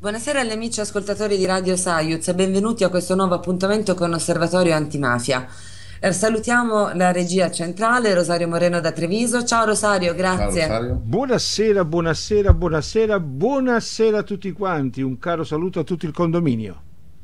Buonasera agli amici ascoltatori di Radio Saiuz e benvenuti a questo nuovo appuntamento con Osservatorio Antimafia. Salutiamo la regia centrale, Rosario Moreno da Treviso. Ciao Rosario, Ciao grazie. Rosario. Buonasera, buonasera, buonasera, buonasera a tutti quanti. Un caro saluto a tutto il condominio.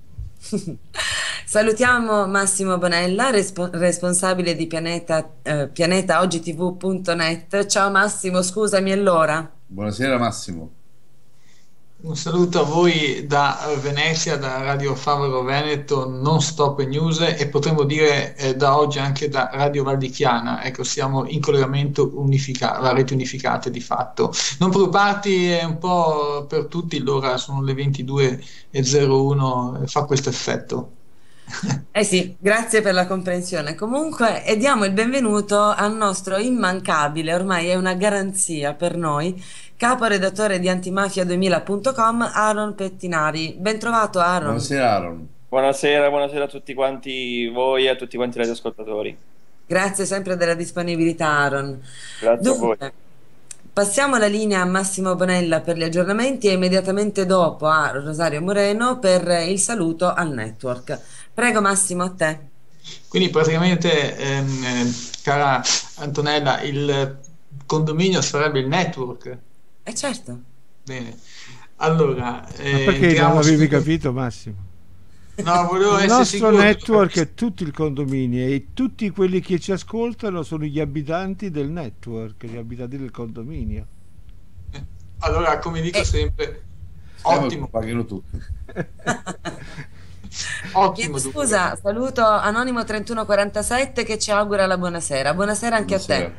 Salutiamo Massimo Bonella, responsabile di pianetaogtv.net. Ciao Massimo, scusami, è l'ora. Buonasera Massimo. Un saluto a voi da Venezia, da Radio Favaro Veneto, Non Stop News e potremmo dire da oggi anche da Radio Val di Chiana. Ecco, siamo in collegamento unificato, la rete unificata di fatto. Non preoccuparti, è un po' per tutti, l'ora sono le 22:01, fa questo effetto. Eh sì, grazie per la comprensione. Comunque, e diamo il benvenuto al nostro immancabile, ormai è una garanzia per noi, caporedattore di antimafia2000.com, Aaron Pettinari. Ben trovato Aaron. Buonasera Aaron. Buonasera a tutti quanti voi e a tutti quanti i radioascoltatori. Grazie sempre della disponibilità Aaron. Grazie a voi. Passiamo la linea a Massimo Bonella per gli aggiornamenti e immediatamente dopo a Rosario Moreno per il saluto al network. Prego Massimo, a te. Quindi praticamente, cara Antonella, il condominio sarebbe il network. Certo. Bene. Allora, Ma perché non avevi capito, Massimo? No, volevo Il essere nostro sicuro. network è tutto il condominio e tutti quelli che ci ascoltano sono gli abitanti del network, gli abitanti del condominio. Allora, come dico sempre, ottimo. Pagano tutti. Ottimo. Scusa, saluto Anonimo 3147 che ci augura la buonasera. Buonasera anche a te.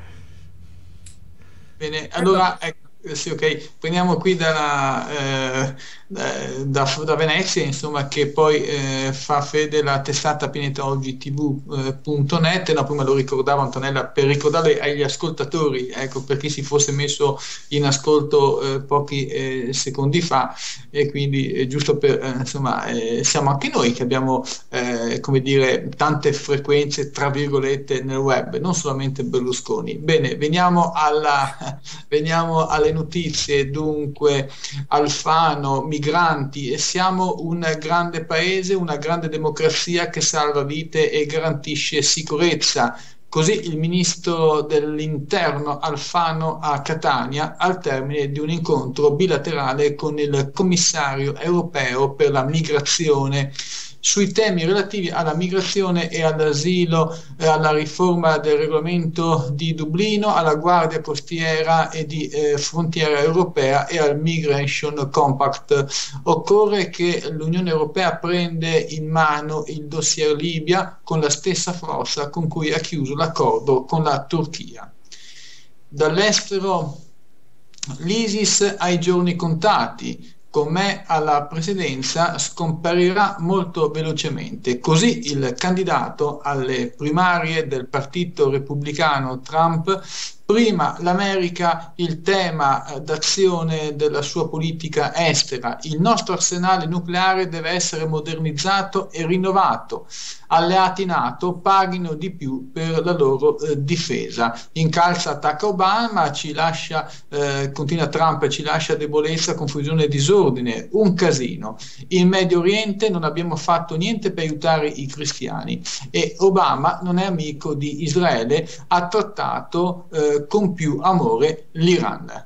Bene, allora, sì, ok, prendiamo qui da Venezia, insomma, che poi fa fede la testata pianetaogtv.net. No, prima lo ricordavo Antonella, per ricordarle agli ascoltatori, ecco, per chi si fosse messo in ascolto pochi secondi fa, e quindi giusto per, insomma, siamo anche noi che abbiamo, come dire, tante frequenze, tra virgolette, nel web, non solamente Berlusconi. Bene, veniamo alle notizie. Dunque, Alfano, migranti, e siamo un grande paese, una grande democrazia che salva vite e garantisce sicurezza. Così il ministro dell'Interno Alfano a Catania al termine di un incontro bilaterale con il commissario europeo per la migrazione sui temi relativi alla migrazione e all'asilo, alla riforma del regolamento di Dublino, alla Guardia Costiera e di Frontiera Europea e al Migration Compact. Occorre che l'Unione Europea prenda in mano il dossier Libia con la stessa forza con cui ha chiuso l'accordo con la Turchia. Dall'estero, l'ISIS ha i giorni contati. Con me alla presidenza scomparirà molto velocemente. Così il candidato alle primarie del partito repubblicano Trump. Prima l'America, il tema d'azione della sua politica estera. Il nostro arsenale nucleare deve essere modernizzato e rinnovato. Alleati NATO paghino di più per la loro difesa. Incalza, attacca Obama, ci lascia, continua Trump, ci lascia debolezza, confusione e disordine. Un casino. In Medio Oriente non abbiamo fatto niente per aiutare i cristiani e Obama non è amico di Israele, ha trattato con più amore l'Iran.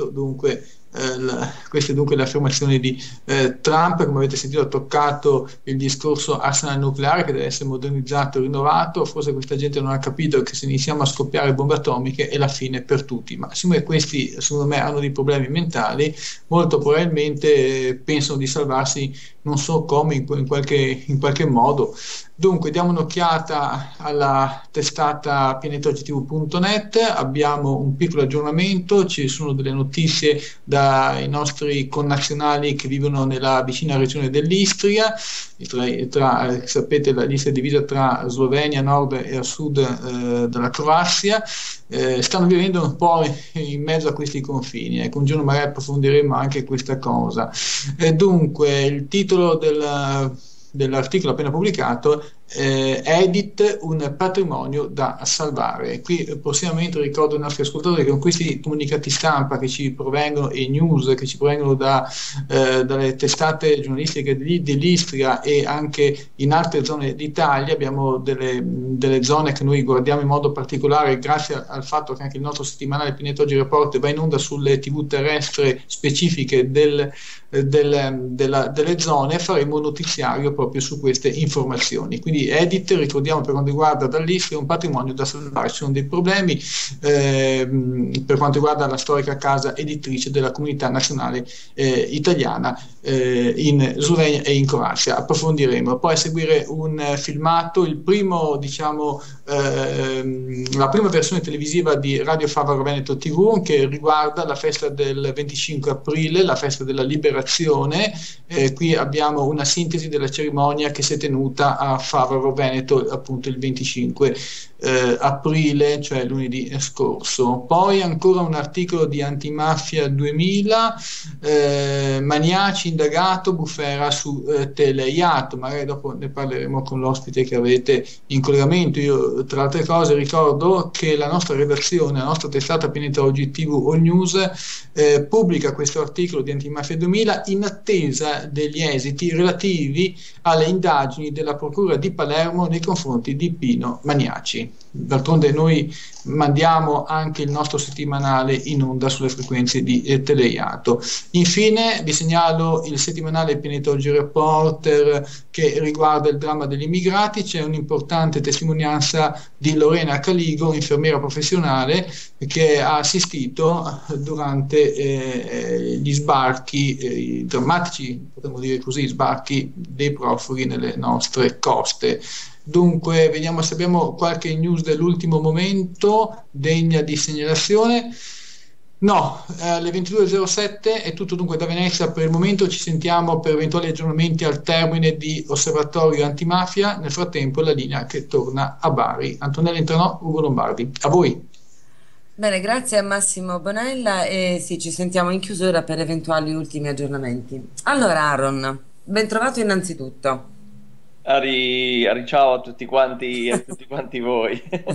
Questa è dunque l'affermazione di Trump. Come avete sentito, ha toccato il discorso arsenale nucleare che deve essere modernizzato e rinnovato. Forse questa gente non ha capito che se iniziamo a scoppiare bombe atomiche è la fine per tutti, ma siccome questi secondo me hanno dei problemi mentali, molto probabilmente pensano di salvarsi non so come, in qualche modo. Dunque diamo un'occhiata alla testata pianetaogtv.net, abbiamo un piccolo aggiornamento, ci sono delle notizie dai nostri connazionali che vivono nella vicina regione dell'Istria. Sapete, la lista è divisa tra Slovenia a nord e a sud della Croazia. Stanno vivendo un po' in mezzo a questi confini, ecco, un giorno magari approfondiremo anche questa cosa. Dunque il titolo dell'articolo appena pubblicato Edit, un patrimonio da salvare. Qui prossimamente ricordo ai nostri ascoltatori che con questi comunicati stampa che ci provengono e news che ci provengono dalle testate giornalistiche dell'Istria e anche in altre zone d'Italia, abbiamo delle zone che noi guardiamo in modo particolare grazie al fatto che anche il nostro settimanale Pineto Oggi Report va in onda sulle TV terrestre specifiche delle zone. Faremo un notiziario proprio su queste informazioni. Quindi Edit, ricordiamo, per quanto riguarda dall'Istria, è un patrimonio da salvare. Ci sono dei problemi per quanto riguarda la storica casa editrice della comunità nazionale italiana in Slovenia e in Croazia. Approfondiremo. Poi a seguire un filmato, il primo, diciamo, la prima versione televisiva di Radio Favaro Veneto TV, che riguarda la festa del 25 aprile, la festa della liberazione. Qui abbiamo una sintesi della cerimonia che si è tenuta a Favaro Veneto appunto il 25 aprile, cioè lunedì scorso. Poi ancora un articolo di Antimafia 2000, Maniaci indagato, bufera su Teleiato. Magari dopo ne parleremo con l'ospite che avete in collegamento. Io, tra altre cose, ricordo che la nostra redazione, la nostra testata Pineto Oggi TV All News, pubblica questo articolo di Antimafia 2000 in attesa degli esiti relativi alle indagini della Procura di Palermo nei confronti di Pino Maniaci. D'altronde noi mandiamo anche il nostro settimanale in onda sulle frequenze di Teleiato. Infine vi segnalo il settimanale Pineto Oggi Reporter che riguarda il dramma degli immigrati. C'è un'importante testimonianza di Lorena Caligo, infermiera professionale, che ha assistito durante gli sbarchi, i drammatici, potremmo dire così, sbarchi dei profughi nelle nostre coste. Dunque, vediamo se abbiamo qualche news dell'ultimo momento degna di segnalazione. No, alle 22.07 è tutto dunque da Venezia per il momento. Ci sentiamo per eventuali aggiornamenti al termine di Osservatorio Antimafia. Nel frattempo la linea che torna a Bari. Antonella Intranò, Ugo Lombardi. A voi. Bene, grazie a Massimo Bonella e sì, ci sentiamo in chiusura per eventuali ultimi aggiornamenti. Allora, Aaron, ben trovato innanzitutto. Ciao a tutti quanti voi.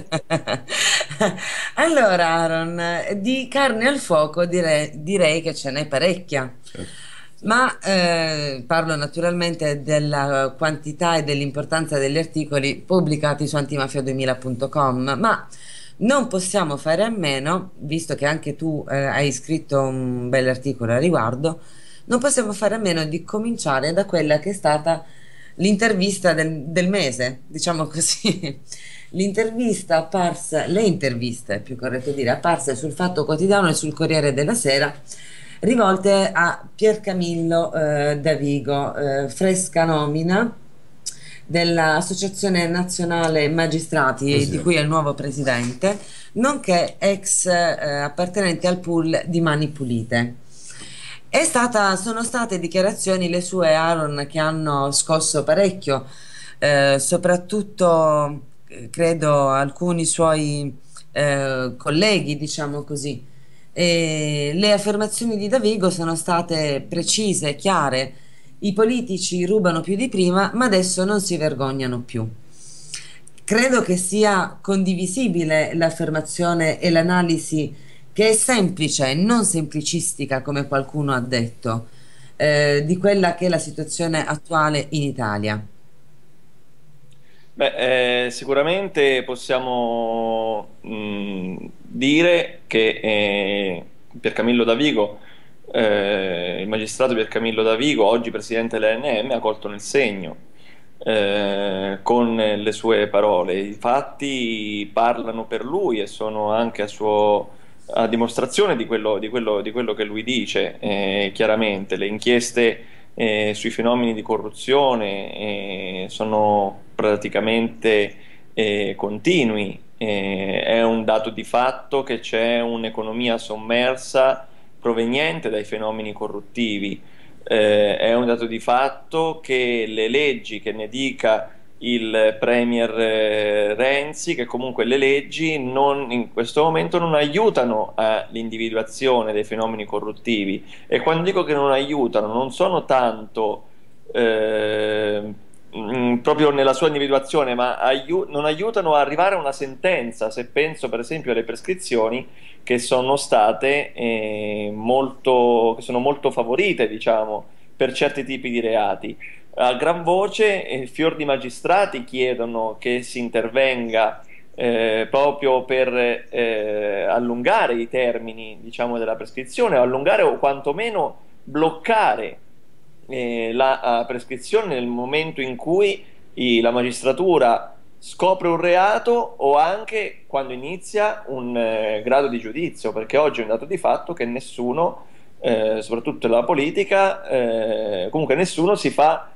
Allora, Aaron, di carne al fuoco direi che ce n'è parecchia, ma parlo naturalmente della quantità e dell'importanza degli articoli pubblicati su antimafia2000.com, ma non possiamo fare a meno, visto che anche tu hai scritto un bell'articolo a riguardo, non possiamo fare a meno di cominciare da quella che è stata l'intervista del mese, diciamo così. L'intervista apparsa, le interviste, più corretto dire, apparse sul Fatto Quotidiano e sul Corriere della Sera, rivolte a Piercamillo Davigo, fresca nomina dell'Associazione Nazionale Magistrati, di cui è il nuovo presidente, nonché ex appartenente al pool di Mani Pulite. Sono state dichiarazioni le sue, Aaron, che hanno scosso parecchio, soprattutto credo alcuni suoi colleghi, diciamo così. E le affermazioni di Davigo sono state precise, chiare. I politici rubano più di prima, ma adesso non si vergognano più. Credo che sia condivisibile l'affermazione e l'analisi, che è semplice, non semplicistica come qualcuno ha detto, di quella che è la situazione attuale in Italia. Beh, sicuramente possiamo dire che Piercamillo Davigo, il magistrato Piercamillo Davigo, oggi presidente dell'ANM, ha colto nel segno con le sue parole. I fatti parlano per lui e sono anche a dimostrazione di quello che lui dice. Chiaramente le inchieste sui fenomeni di corruzione sono praticamente continui. È un dato di fatto che c'è un'economia sommersa proveniente dai fenomeni corruttivi. È un dato di fatto che le leggi, che ne dica il premier Renzi, che comunque le leggi in questo momento non aiutano all'individuazione dei fenomeni corruttivi. E quando dico che non aiutano, non sono tanto proprio nella sua individuazione, ma non aiutano a arrivare a una sentenza. Se penso per esempio alle prescrizioni che sono state che sono molto favorite, diciamo, per certi tipi di reati. A gran voce, fior di magistrati chiedono che si intervenga proprio per allungare i termini, diciamo, della prescrizione, o allungare o quantomeno bloccare la prescrizione nel momento in cui la magistratura scopre un reato o anche quando inizia un grado di giudizio, perché oggi è un dato di fatto che nessuno, soprattutto nella politica, comunque nessuno si fa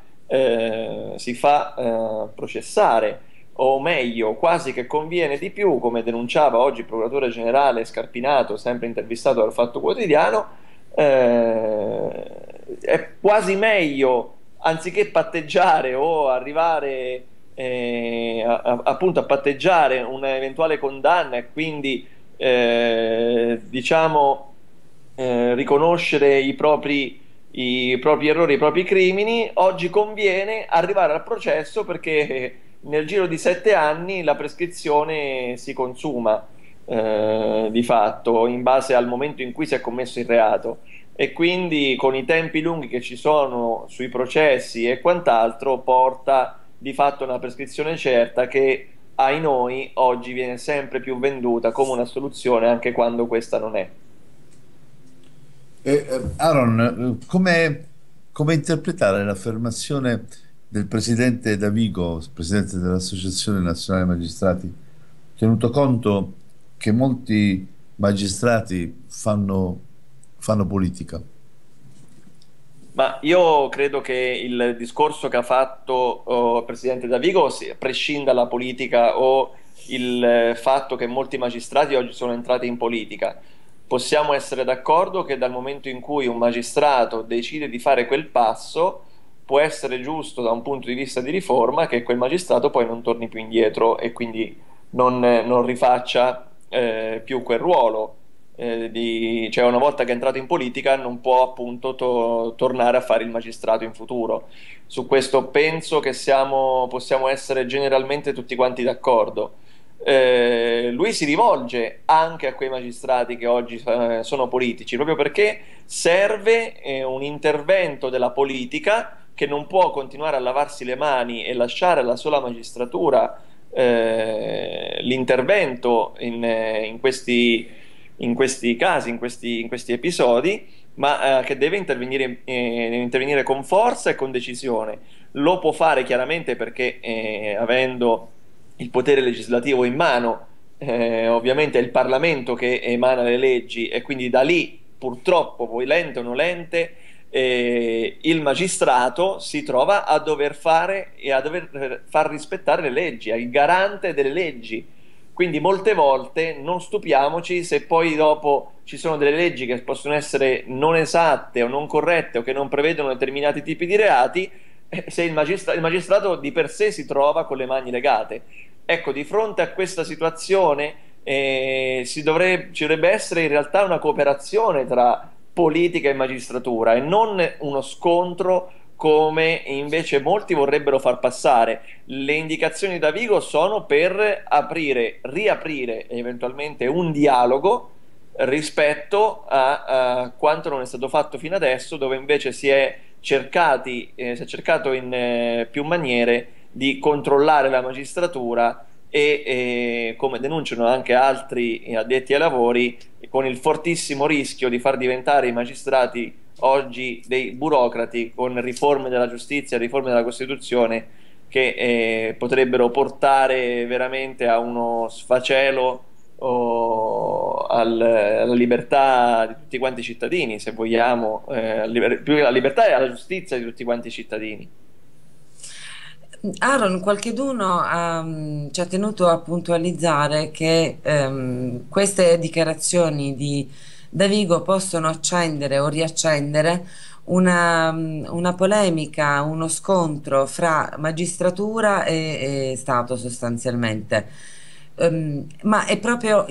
processare, o meglio, quasi che conviene di più, come denunciava oggi il procuratore generale Scarpinato, sempre intervistato dal Fatto Quotidiano, è quasi meglio, anziché patteggiare o arrivare appunto a patteggiare un'eventuale condanna e quindi diciamo riconoscere i propri errori, i propri crimini, oggi conviene arrivare al processo, perché nel giro di 7 anni la prescrizione si consuma di fatto in base al momento in cui si è commesso il reato, e quindi con i tempi lunghi che ci sono sui processi e quant'altro porta di fatto una prescrizione certa che, ai noi, oggi viene sempre più venduta come una soluzione anche quando questa non è. Aaron, come interpretare l'affermazione del presidente Davigo, presidente dell'Associazione Nazionale Magistrati, tenuto conto che molti magistrati fanno politica? Ma io credo che il discorso che ha fatto il presidente Davigo prescinda dalla politica o il fatto che molti magistrati oggi sono entrati in politica. Possiamo essere d'accordo che dal momento in cui un magistrato decide di fare quel passo, può essere giusto da un punto di vista di riforma che quel magistrato poi non torni più indietro e quindi non rifaccia più quel ruolo. Cioè, una volta che è entrato in politica non può appunto tornare a fare il magistrato in futuro. Su questo penso che possiamo essere generalmente tutti quanti d'accordo. Lui si rivolge anche a quei magistrati che oggi sono politici, proprio perché serve un intervento della politica, che non può continuare a lavarsi le mani e lasciare alla sola magistratura l'intervento in questi casi, in questi episodi, ma che deve intervenire con forza e con decisione. Lo può fare chiaramente perché avendo il potere legislativo in mano, ovviamente è il Parlamento che emana le leggi, e quindi da lì, purtroppo, volente o nolente, il magistrato si trova a dover fare e a dover far rispettare le leggi, è il garante delle leggi. Quindi molte volte non stupiamoci se poi dopo ci sono delle leggi che possono essere non esatte o non corrette o che non prevedono determinati tipi di reati, se il magistrato di per sé si trova con le mani legate. Ecco, di fronte a questa situazione ci dovrebbe essere in realtà una cooperazione tra politica e magistratura e non uno scontro come invece molti vorrebbero far passare. Le indicazioni da Davigo sono per riaprire eventualmente un dialogo rispetto a quanto non è stato fatto fino adesso, dove invece si è cercato in più maniere di controllare la magistratura e come denunciano anche altri addetti ai lavori, con il fortissimo rischio di far diventare i magistrati oggi dei burocrati, con riforme della giustizia, riforme della Costituzione che potrebbero portare veramente a uno sfacelo alla libertà di tutti quanti i cittadini, se vogliamo, più che alla libertà e alla giustizia di tutti quanti i cittadini. Aaron, qualcheduno ci ha tenuto a puntualizzare che queste dichiarazioni di Davigo possono accendere o riaccendere una polemica, uno scontro fra magistratura e Stato sostanzialmente. Ma è proprio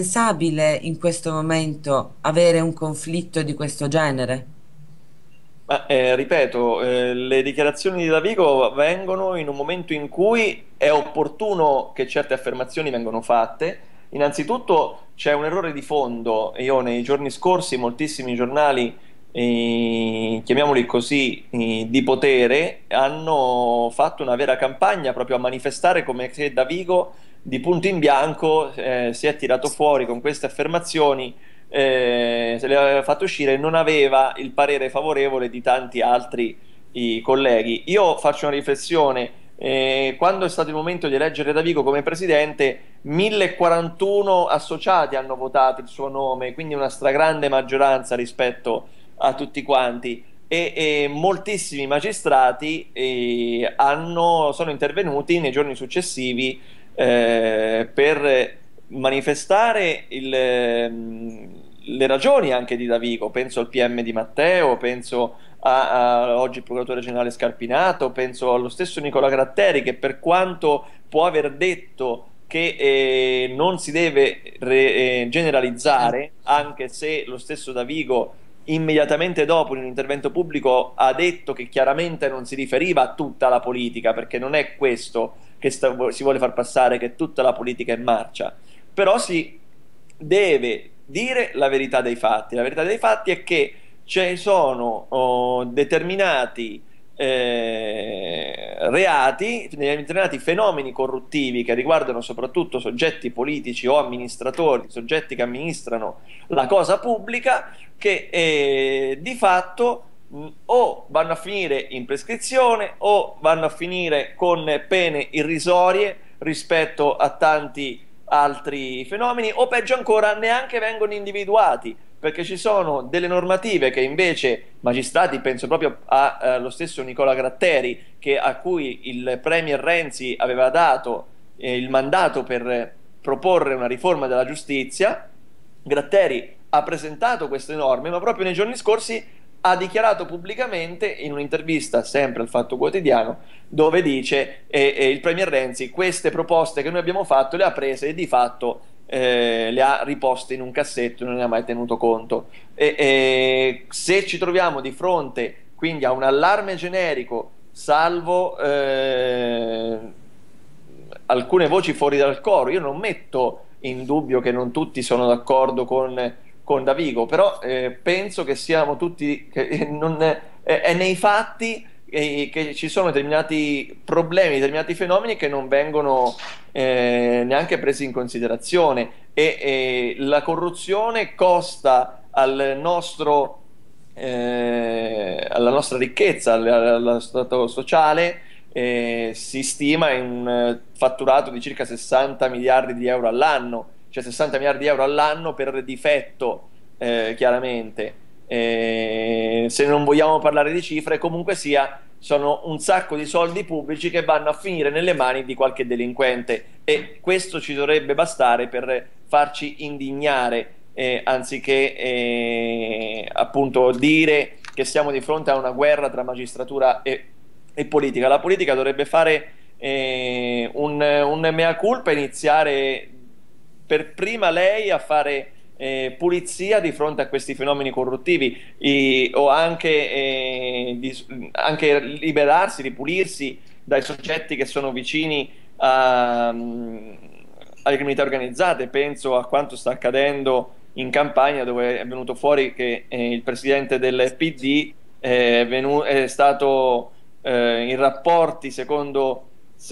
indispensabile in questo momento avere un conflitto di questo genere? Ma, ripeto, le dichiarazioni di Davigo vengono in un momento in cui è opportuno che certe affermazioni vengano fatte. Innanzitutto c'è un errore di fondo. Io nei giorni scorsi moltissimi giornali, chiamiamoli così, di potere, hanno fatto una vera campagna proprio a manifestare come se Davigo di punto in bianco si è tirato fuori con queste affermazioni, se le aveva fatto uscire, non aveva il parere favorevole di tanti altri colleghi. Io faccio una riflessione. Quando è stato il momento di eleggere Davigo come presidente, 1041 associati hanno votato il suo nome, quindi una stragrande maggioranza rispetto a tutti quanti, e moltissimi magistrati sono intervenuti nei giorni successivi per manifestare le ragioni anche di Davigo. Penso al PM Di Matteo, penso a oggi il procuratore generale Scarpinato, penso allo stesso Nicola Gratteri, che per quanto può aver detto che non si deve generalizzare, anche se lo stesso Davigo immediatamente dopo in un intervento pubblico ha detto che chiaramente non si riferiva a tutta la politica, perché non è questo che si vuole far passare, che tutta la politica è in marcia, però si deve dire la verità dei fatti. La verità dei fatti è che ci sono determinati reati, determinati fenomeni corruttivi che riguardano soprattutto soggetti politici o amministratori, soggetti che amministrano la cosa pubblica, che di fatto o vanno a finire in prescrizione o vanno a finire con pene irrisorie rispetto a tanti altri fenomeni, o peggio ancora neanche vengono individuati, perché ci sono delle normative che invece magistrati, penso proprio allo stesso Nicola Gratteri, a cui il Premier Renzi aveva dato il mandato per proporre una riforma della giustizia. Gratteri ha presentato queste norme, ma proprio nei giorni scorsi ha dichiarato pubblicamente in un'intervista sempre al Fatto Quotidiano, dove dice il Premier Renzi queste proposte che noi abbiamo fatto le ha prese e di fatto le ha riposte in un cassetto e non ne ha mai tenuto conto. Se ci troviamo di fronte quindi a un allarme generico, salvo alcune voci fuori dal coro, io non metto in dubbio che non tutti sono d'accordo con Davigo, però penso che siamo tutti, è nei fatti che ci sono determinati problemi, determinati fenomeni che non vengono neanche presi in considerazione, e la corruzione costa alla nostra ricchezza, allo stato sociale, si stima in un fatturato di circa 60 miliardi di euro all'anno, cioè 60 miliardi di euro all'anno per difetto, chiaramente. Se non vogliamo parlare di cifre, comunque sia, sono un sacco di soldi pubblici che vanno a finire nelle mani di qualche delinquente, e questo ci dovrebbe bastare per farci indignare, anziché appunto dire che siamo di fronte a una guerra tra magistratura e politica. La politica dovrebbe fare un mea culpa, iniziare per prima lei a fare pulizia di fronte a questi fenomeni corruttivi, o anche liberarsi, ripulirsi dai soggetti che sono vicini alle criminalità organizzate. Penso a quanto sta accadendo in Campania, dove è venuto fuori che il presidente del PD è stato in rapporti, secondo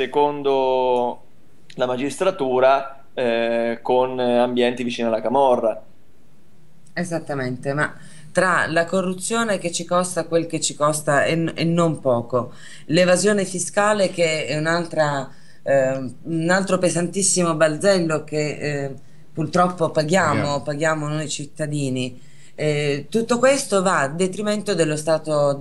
la magistratura, con ambienti vicini alla camorra. Esattamente, ma tra la corruzione che ci costa quel che ci costa e non poco, l'evasione fiscale che è un altro pesantissimo balzello che purtroppo paghiamo noi cittadini. Tutto questo va a detrimento dello stato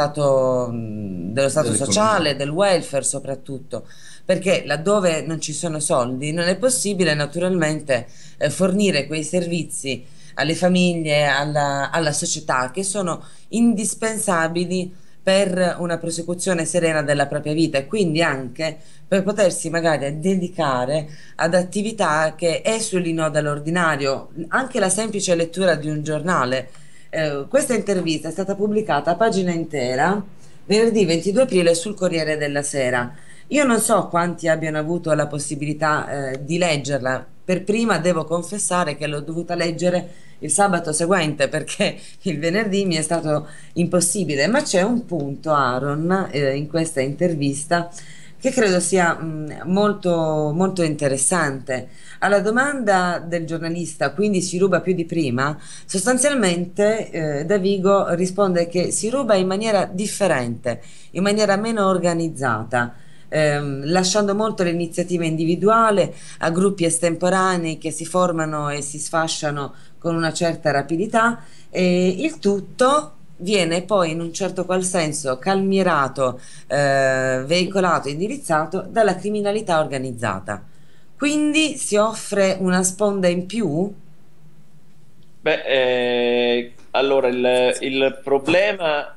sociale, del welfare soprattutto, perché laddove non ci sono soldi non è possibile naturalmente fornire quei servizi alle famiglie, alla società, che sono indispensabili per una prosecuzione serena della propria vita, e quindi anche per potersi magari dedicare ad attività che esulino dall'ordinario. Anche la semplice lettura di un giornale Questa intervista è stata pubblicata a pagina intera venerdì 22 aprile sul Corriere della Sera. Io non so quanti abbiano avuto la possibilità di leggerla. Per prima devo confessare che l'ho dovuta leggere il sabato seguente perché il venerdì mi è stato impossibile, ma c'è un punto, Aaron, in questa intervista che credo sia molto, molto interessante. Alla domanda del giornalista, quindi si ruba più di prima, sostanzialmente Davigo risponde che si ruba in maniera differente, in maniera meno organizzata. Lasciando molto l'iniziativa individuale a gruppi estemporanei che si formano e si sfasciano con una certa rapidità, e il tutto viene poi in un certo qual senso calmierato, veicolato, indirizzato dalla criminalità organizzata. Quindi si offre una sponda in più? Beh, allora il problema,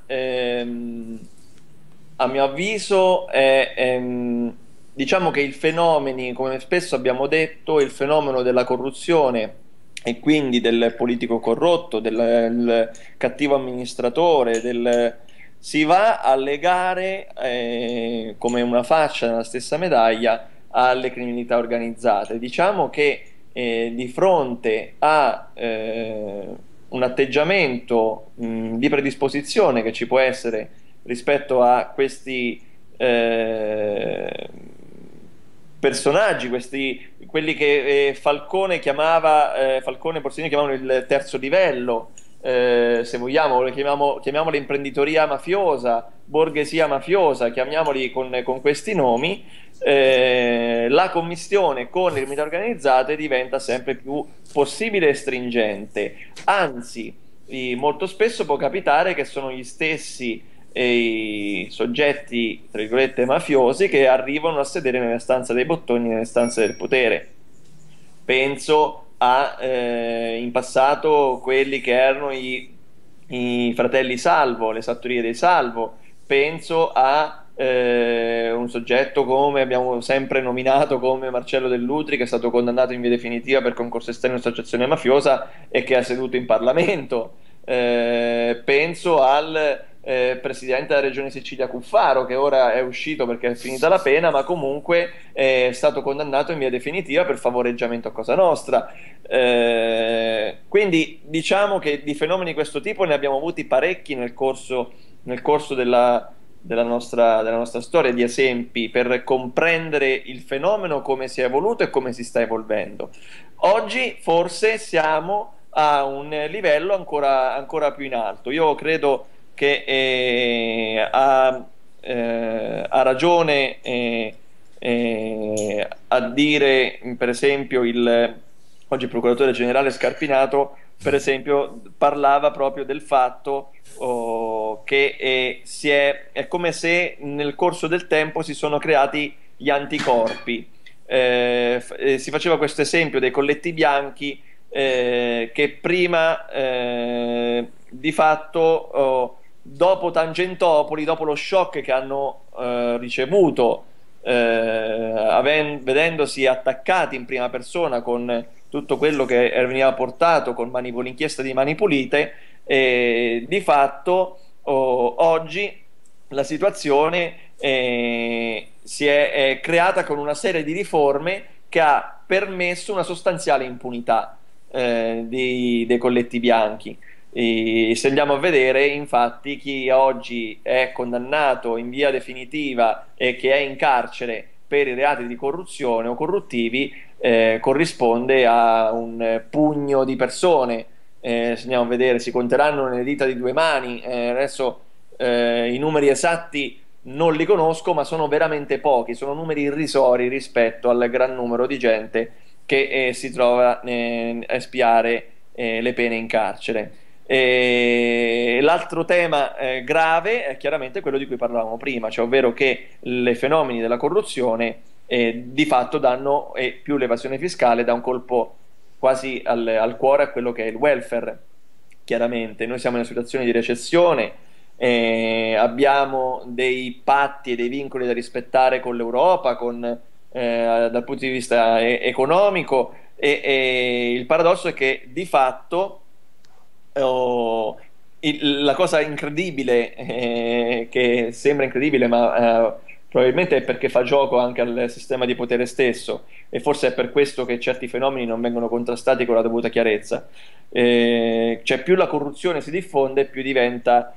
a mio avviso, diciamo che i fenomeni, come spesso abbiamo detto, il fenomeno della corruzione e quindi del politico corrotto, del cattivo amministratore, si va a legare come una faccia nella stessa medaglia alle criminalità organizzate. Diciamo che di fronte a un atteggiamento di predisposizione che ci può essere rispetto a questi personaggi, quelli che Falcone e Borsellino chiamavano il terzo livello, se vogliamo, chiamiamoli imprenditoria mafiosa, borghesia mafiosa, chiamiamoli con questi nomi. La commistione con le criminalità organizzate diventa sempre più possibile e stringente, anzi molto spesso può capitare che sono gli stessi i soggetti, tra virgolette, mafiosi che arrivano a sedere nelle stanze dei bottoni, nelle stanze del potere. Penso a in passato quelli che erano i fratelli Salvo, le fattorie dei Salvo. Penso a un soggetto come abbiamo sempre nominato come Marcello Dell'Utri, che è stato condannato in via definitiva per concorso esterno e associazione mafiosa e che ha seduto in Parlamento. Penso al presidente della regione Sicilia Cuffaro, che ora è uscito perché è finita la pena, ma comunque è stato condannato in via definitiva per favoreggiamento a Cosa Nostra. Quindi diciamo che di fenomeni di questo tipo ne abbiamo avuti parecchi nel corso della nostra storia, di esempi per comprendere il fenomeno, come si è evoluto e come si sta evolvendo. Oggi forse siamo a un livello ancora più in alto. Io credo che ha ragione a dire, per esempio, oggi il procuratore generale Scarpinato, per esempio, parlava proprio del fatto che è come se nel corso del tempo si sono creati gli anticorpi. Si faceva questo esempio dei colletti bianchi che prima di fatto dopo Tangentopoli, dopo lo shock che hanno ricevuto vedendosi attaccati in prima persona con tutto quello che veniva portato con l'inchiesta di Mani Pulite, di fatto oggi la situazione si è creata con una serie di riforme che ha permesso una sostanziale impunità dei colletti bianchi. Se andiamo a vedere, infatti, chi oggi è condannato in via definitiva e che è in carcere per i reati di corruzione o corruttivi corrisponde a un pugno di persone. Se andiamo a vedere, si conteranno nelle dita di due mani. Adesso i numeri esatti non li conosco, ma sono veramente pochi, sono numeri irrisori rispetto al gran numero di gente che si trova a espiare le pene in carcere. L'altro tema grave è chiaramente quello di cui parlavamo prima, cioè ovvero che i fenomeni della corruzione di fatto danno, e più l'evasione fiscale, dà un colpo quasi al cuore a quello che è il welfare. Chiaramente noi siamo in una situazione di recessione, abbiamo dei patti e dei vincoli da rispettare con l'Europa, dal punto di vista economico, e il paradosso è che di fatto la cosa incredibile, che sembra incredibile, ma probabilmente è perché fa gioco anche al sistema di potere stesso, e forse è per questo che certi fenomeni non vengono contrastati con la dovuta chiarezza. Cioè, più la corruzione si diffonde, più diventa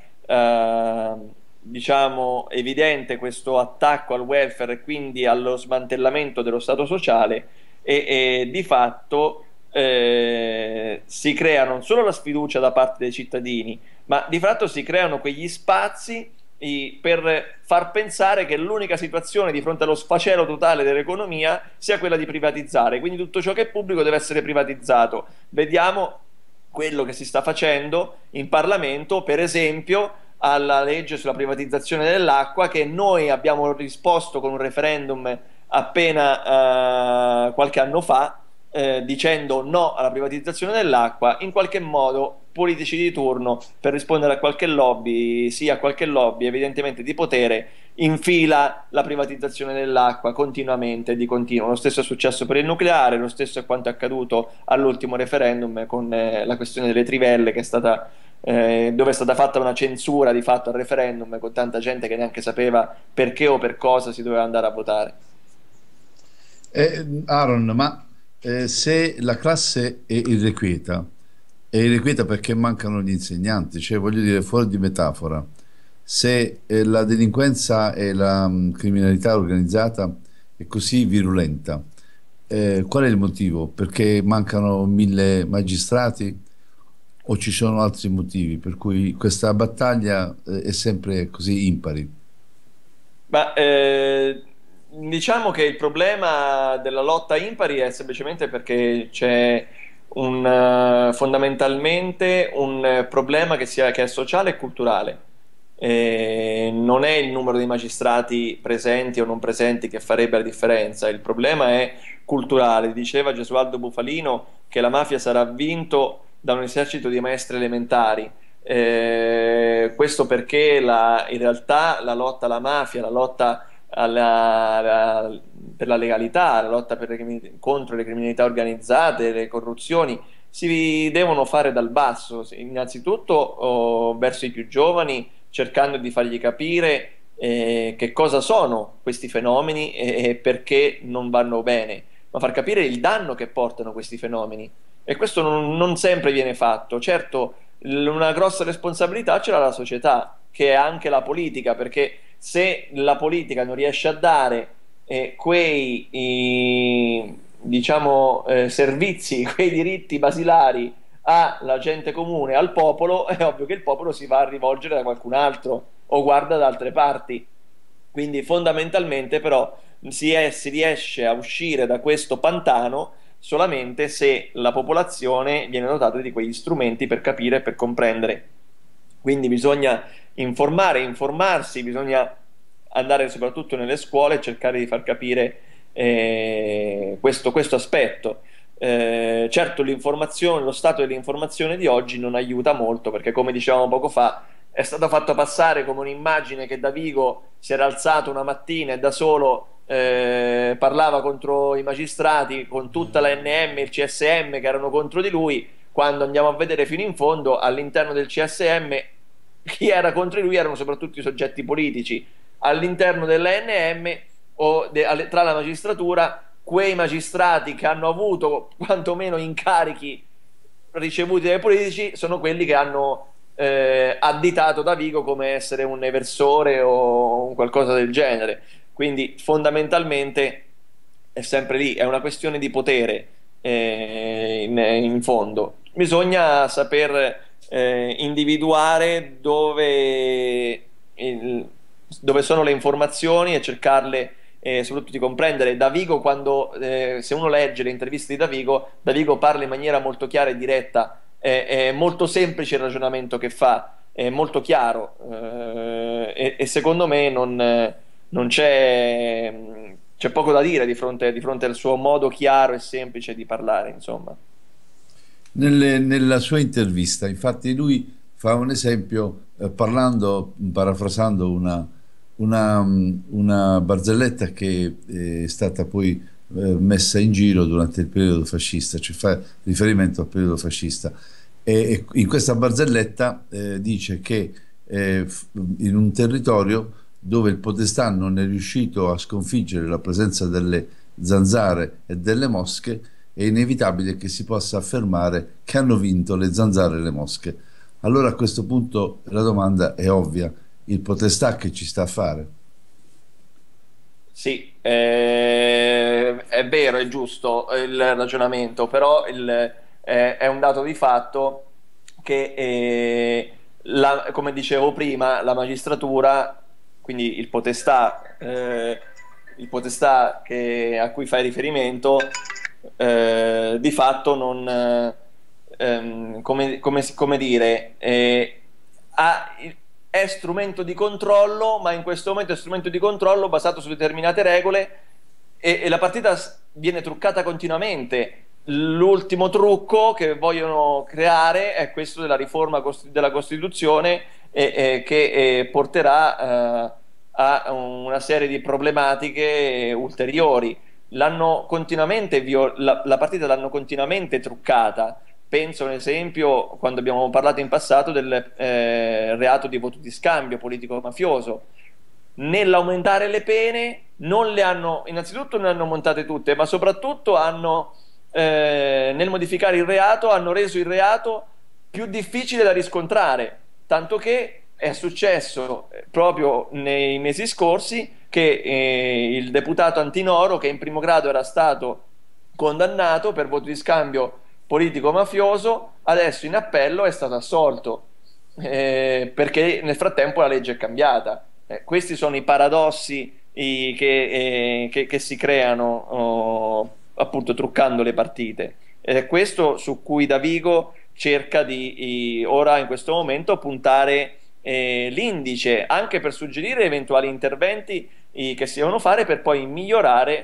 diciamo evidente questo attacco al welfare e quindi allo smantellamento dello Stato sociale, e di fatto si crea non solo la sfiducia da parte dei cittadini, ma di fatto si creano quegli spazi per far pensare che l'unica situazione di fronte allo sfacelo totale dell'economia sia quella di privatizzare, quindi tutto ciò che è pubblico deve essere privatizzato. Vediamo quello che si sta facendo in Parlamento, per esempio alla legge sulla privatizzazione dell'acqua, che noi abbiamo risposto con un referendum appena qualche anno fa, dicendo no alla privatizzazione dell'acqua. In qualche modo politici di turno, per rispondere a qualche lobby, sì, a qualche lobby evidentemente di potere, infila la privatizzazione dell'acqua continuamente, di continuo. Lo stesso è successo per il nucleare, lo stesso è quanto è accaduto all'ultimo referendum con la questione delle trivelle, che è stata dove è stata fatta una censura di fatto al referendum, con tanta gente che neanche sapeva perché o per cosa si doveva andare a votare. Aaron, ma se la classe è irrequieta perché mancano gli insegnanti, cioè voglio dire, fuori di metafora, se la delinquenza e la criminalità organizzata è così virulenta, qual è il motivo? Perché mancano 1000 magistrati o ci sono altri motivi per cui questa battaglia è sempre così impari? Ma diciamo che il problema della lotta impari è semplicemente perché c'è fondamentalmente un problema che è sociale e culturale. Non è il numero di magistrati presenti o non presenti che farebbe la differenza, il problema è culturale. Diceva Gesualdo Bufalino che la mafia sarà vinto da un esercito di maestri elementari. Questo perché in realtà la lotta alla mafia, la lotta per la legalità, la lotta contro le criminalità organizzate, le corruzioni, si devono fare dal basso, innanzitutto verso i più giovani, cercando di fargli capire che cosa sono questi fenomeni e perché non vanno bene, ma far capire il danno che portano questi fenomeni. E questo non sempre viene fatto. Certo, una grossa responsabilità ce l'ha la società, che è anche la politica, perché se la politica non riesce a dare diciamo, servizi, quei diritti basilari alla gente comune, al popolo, è ovvio che il popolo si va a rivolgere da qualcun altro o guarda da altre parti. Quindi fondamentalmente però si riesce a uscire da questo pantano solamente se la popolazione viene dotata di quegli strumenti per capire e per comprendere. Quindi bisogna informarsi, bisogna andare soprattutto nelle scuole e cercare di far capire questo aspetto. Certo, l'informazione, lo stato dell'informazione di oggi non aiuta molto, perché come dicevamo poco fa è stato fatto passare come un'immagine che Davigo si era alzato una mattina e da solo parlava contro i magistrati, con tutta la NM e il CSM che erano contro di lui, quando andiamo a vedere fino in fondo all'interno del CSM chi era contro di lui erano soprattutto i soggetti politici, all'interno dell'ANM tra la magistratura, quei magistrati che hanno avuto quantomeno incarichi ricevuti dai politici sono quelli che hanno additato Davigo come essere un eversore o un qualcosa del genere. Quindi fondamentalmente è sempre lì, è una questione di potere in fondo. Bisogna saper individuare dove sono le informazioni e cercarle soprattutto di comprendere. Davigo, quando se uno legge le interviste di Davigo parla in maniera molto chiara e diretta, è molto semplice il ragionamento che fa, è molto chiaro, e secondo me non c'è poco da dire di fronte al suo modo chiaro e semplice di parlare, insomma. Nella sua intervista, infatti, lui fa un esempio parafrasando una barzelletta che è stata poi messa in giro durante il periodo fascista, cioè fa riferimento al periodo fascista, E in questa barzelletta dice che in un territorio dove il podestà non è riuscito a sconfiggere la presenza delle zanzare e delle mosche, è inevitabile che si possa affermare che hanno vinto le zanzare e le mosche. Allora a questo punto la domanda è ovvia: il podestà che ci sta a fare? Sì, è vero, è giusto il ragionamento, però è un dato di fatto che, come dicevo prima, la magistratura, quindi il podestà a cui fai riferimento, di fatto non, come dire, è strumento di controllo, ma in questo momento è strumento di controllo basato su determinate regole e la partita viene truccata continuamente. L'ultimo trucco che vogliono creare è questo della riforma della Costituzione che porterà a una serie di problematiche ulteriori. La partita l'hanno continuamente truccata. Penso, ad esempio, quando abbiamo parlato in passato del reato di voto di scambio politico-mafioso. Nell'aumentare le pene, innanzitutto non le hanno montate tutte, ma soprattutto nel modificare il reato, hanno reso il reato più difficile da riscontrare. Tanto che è successo proprio nei mesi scorsi che il deputato Antinoro, che in primo grado era stato condannato per voto di scambio politico-mafioso, adesso in appello è stato assolto, perché nel frattempo la legge è cambiata. Questi sono i paradossi che si creano appunto truccando le partite. Ed è questo su cui Davigo cerca ora in questo momento puntare l'indice, anche per suggerire eventuali interventi che si devono fare per poi migliorare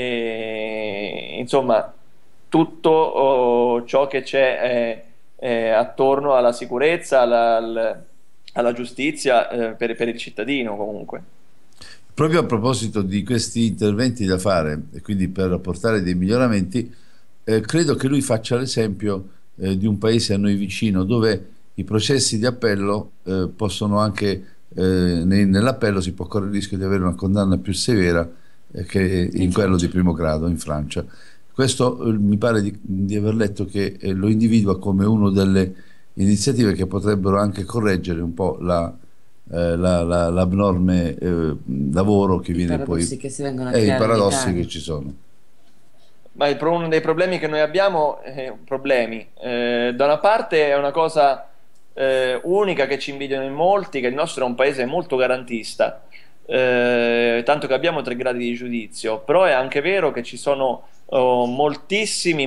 insomma tutto ciò che c'è attorno alla sicurezza, alla giustizia per il cittadino comunque. Proprio a proposito di questi interventi da fare e quindi per apportare dei miglioramenti, credo che lui faccia l'esempio di un paese a noi vicino dove i processi di appello possono anche, nell'appello si può correre il rischio di avere una condanna più severa che in quello di primo grado in Francia. Questo mi pare di aver letto che lo individua come una delle iniziative che potrebbero anche correggere un po' l'abnorme lavoro che viene poi che si vengono a e i creare in paradossi Italia. che ci sono. Ma uno dei problemi che noi abbiamo da una parte è una cosa unica che ci invidiano in molti, che il nostro è un paese molto garantista, tanto che abbiamo 3 gradi di giudizio, però è anche vero che ci sono moltissimi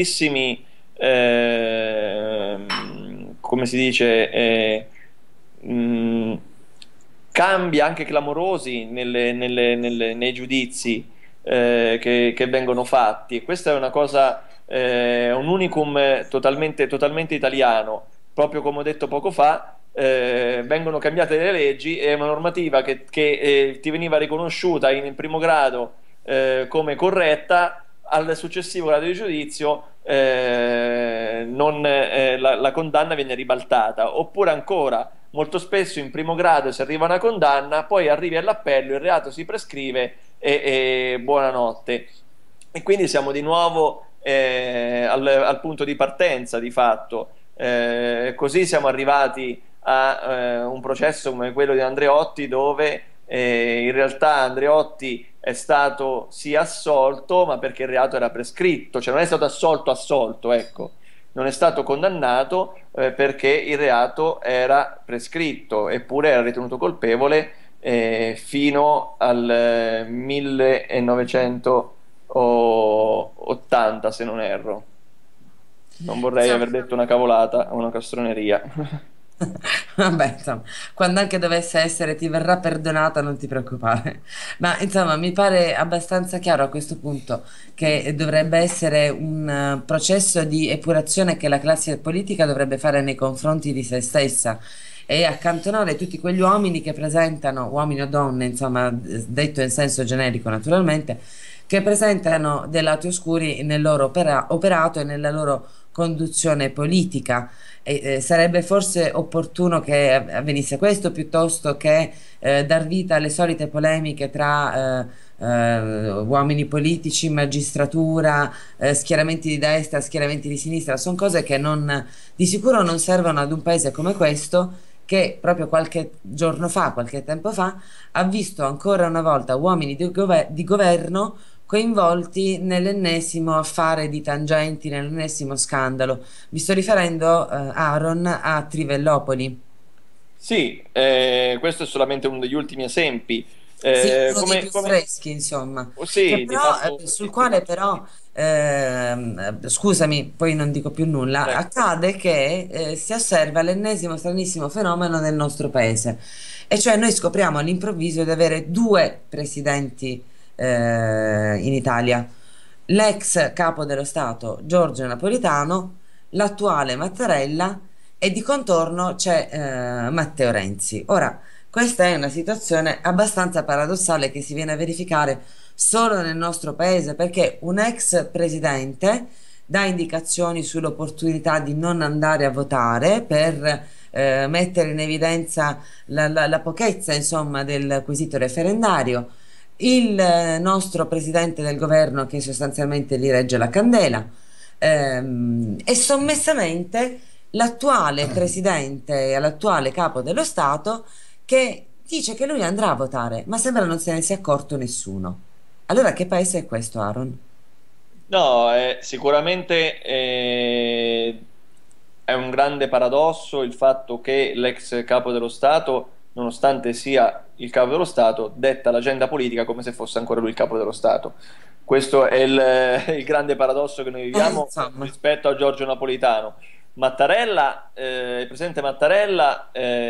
come si dice cambi anche clamorosi nei giudizi che vengono fatti, e questa è una cosa, un unicum totalmente italiano. Proprio come ho detto poco fa, vengono cambiate le leggi e una normativa che ti veniva riconosciuta in primo grado come corretta, al successivo grado di giudizio la condanna viene ribaltata. Oppure ancora, molto spesso in primo grado si arriva a una condanna, poi arrivi all'appello, il reato si prescrive e buonanotte. E quindi siamo di nuovo al punto di partenza di fatto. Così siamo arrivati a un processo come quello di Andreotti, dove in realtà Andreotti è stato sì assolto, ma perché il reato era prescritto, cioè non è stato assolto, ecco, non è stato condannato perché il reato era prescritto, eppure era ritenuto colpevole fino al 1980, se non erro. Non vorrei aver detto una cavolata o una castroneria. Vabbè, insomma, quando anche dovesse essere ti verrà perdonata, non ti preoccupare. Ma insomma, mi pare abbastanza chiaro a questo punto che dovrebbe essere un processo di epurazione che la classe politica dovrebbe fare nei confronti di se stessa e accantonare tutti quegli uomini che presentano, uomini o donne, insomma, detto in senso generico naturalmente, che presentano dei lati oscuri nel loro operato e nella loro conduzione politica. Sarebbe forse opportuno che avvenisse questo piuttosto che dar vita alle solite polemiche tra uomini politici, magistratura, schieramenti di destra, schieramenti di sinistra. Sono cose che di sicuro non servono ad un paese come questo, che proprio qualche giorno fa, qualche tempo fa, ha visto ancora una volta uomini di governo coinvolti nell'ennesimo affare di tangenti, nell'ennesimo scandalo. Mi sto riferendo, Aaron, a Trivellopoli. Sì, questo è solamente uno degli ultimi esempi. Sì, uno dei più freschi, insomma, che Sì, di però, fatto, sul quale però, scusami, poi non dico più nulla, prego. accade che si osserva l'ennesimo stranissimo fenomeno nel nostro paese, e cioè noi scopriamo all'improvviso di avere due presidenti in Italia, l'ex capo dello Stato Giorgio Napolitano, l'attuale Mattarella, e di contorno c'è Matteo Renzi. Ora, questa è una situazione abbastanza paradossale che si viene a verificare solo nel nostro paese, perché un ex presidente dà indicazioni sull'opportunità di non andare a votare per mettere in evidenza la pochezza, insomma, del quesito referendario. Il nostro presidente del governo che sostanzialmente gli regge la candela, e sommessamente l'attuale presidente e l'attuale capo dello Stato che dice che lui andrà a votare, ma sembra non se ne sia accorto nessuno. Allora, che paese è questo, Aaron? No, sicuramente è un grande paradosso il fatto che l'ex capo dello Stato, nonostante sia il capo dello Stato, detta l'agenda politica come se fosse ancora lui il capo dello Stato. Questo è il grande paradosso che noi viviamo Insomma, rispetto a Giorgio Napolitano. Mattarella, il presidente Mattarella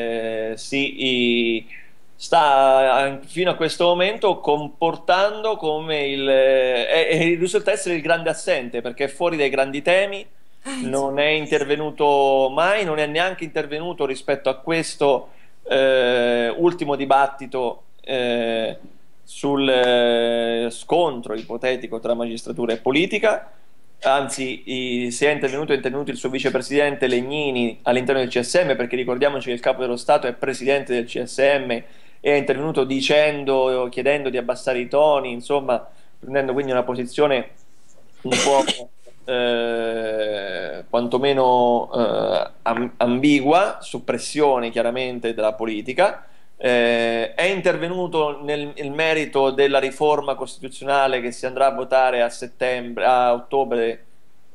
sta fino a questo momento comportando come risulta essere il grande assente, perché è fuori dai grandi temi, non è intervenuto mai, non è neanche intervenuto rispetto a questo ultimo dibattito sul scontro ipotetico tra magistratura e politica. Anzi, se è intervenuto il suo vicepresidente Legnini all'interno del CSM, perché ricordiamoci che il capo dello Stato è presidente del CSM, e è intervenuto chiedendo di abbassare i toni, insomma, prendendo quindi una posizione un po' quantomeno ambigua, su pressione chiaramente della politica. È intervenuto nel merito della riforma costituzionale che si andrà a votare a ottobre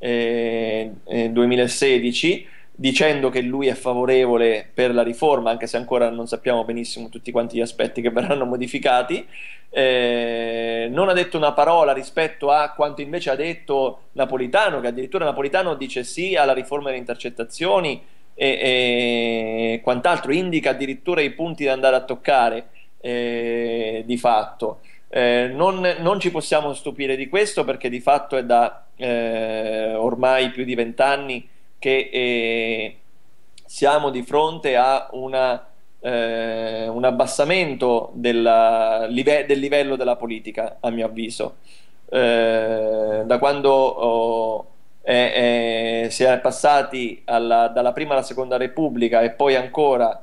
2016, dicendo che lui è favorevole per la riforma, anche se ancora non sappiamo benissimo tutti quanti gli aspetti che verranno modificati. Non ha detto una parola rispetto a quanto invece ha detto Napolitano, che addirittura Napolitano dice sì alla riforma delle intercettazioni e quant'altro, indica addirittura i punti da andare a toccare di fatto. Non ci possiamo stupire di questo, perché di fatto è da ormai più di 20 anni che siamo di fronte a un abbassamento del livello della politica, a mio avviso. Da quando si è passati dalla prima alla seconda Repubblica, e poi ancora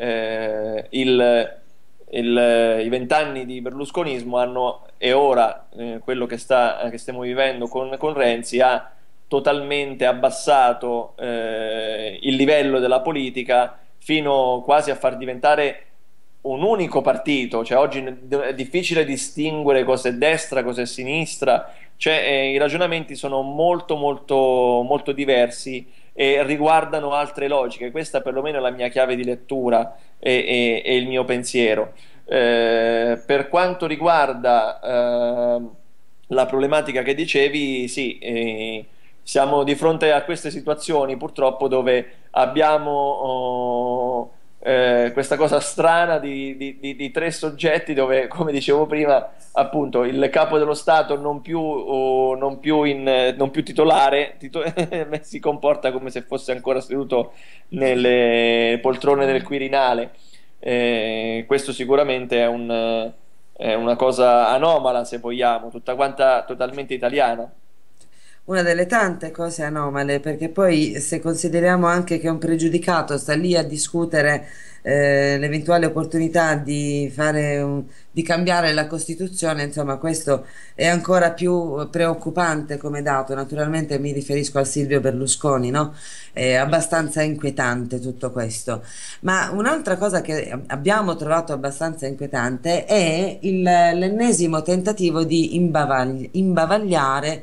i 20 anni di berlusconismo e ora quello che stiamo vivendo con Renzi, ha totalmente abbassato il livello della politica, fino quasi a far diventare un unico partito. Cioè, oggi è difficile distinguere cosa è destra, cosa è sinistra. Cioè, i ragionamenti sono molto molto molto diversi e riguardano altre logiche. Questa perlomeno è la mia chiave di lettura e il mio pensiero. Per quanto riguarda la problematica che dicevi, sì, siamo di fronte a queste situazioni purtroppo dove abbiamo questa cosa strana di tre soggetti, dove, come dicevo prima, appunto il capo dello Stato non più titolare si comporta come se fosse ancora seduto nelle poltrone del Quirinale. Questo sicuramente è una cosa anomala, se vogliamo, tutta quanta totalmente italiana. una delle tante cose anomale, perché poi se consideriamo anche che un pregiudicato sta lì a discutere l'eventuale opportunità di di cambiare la Costituzione, insomma, questo è ancora più preoccupante come dato. Naturalmente mi riferisco a Silvio Berlusconi, no? È abbastanza inquietante tutto questo. Ma un'altra cosa che abbiamo trovato abbastanza inquietante è l'ennesimo tentativo di imbavagliare,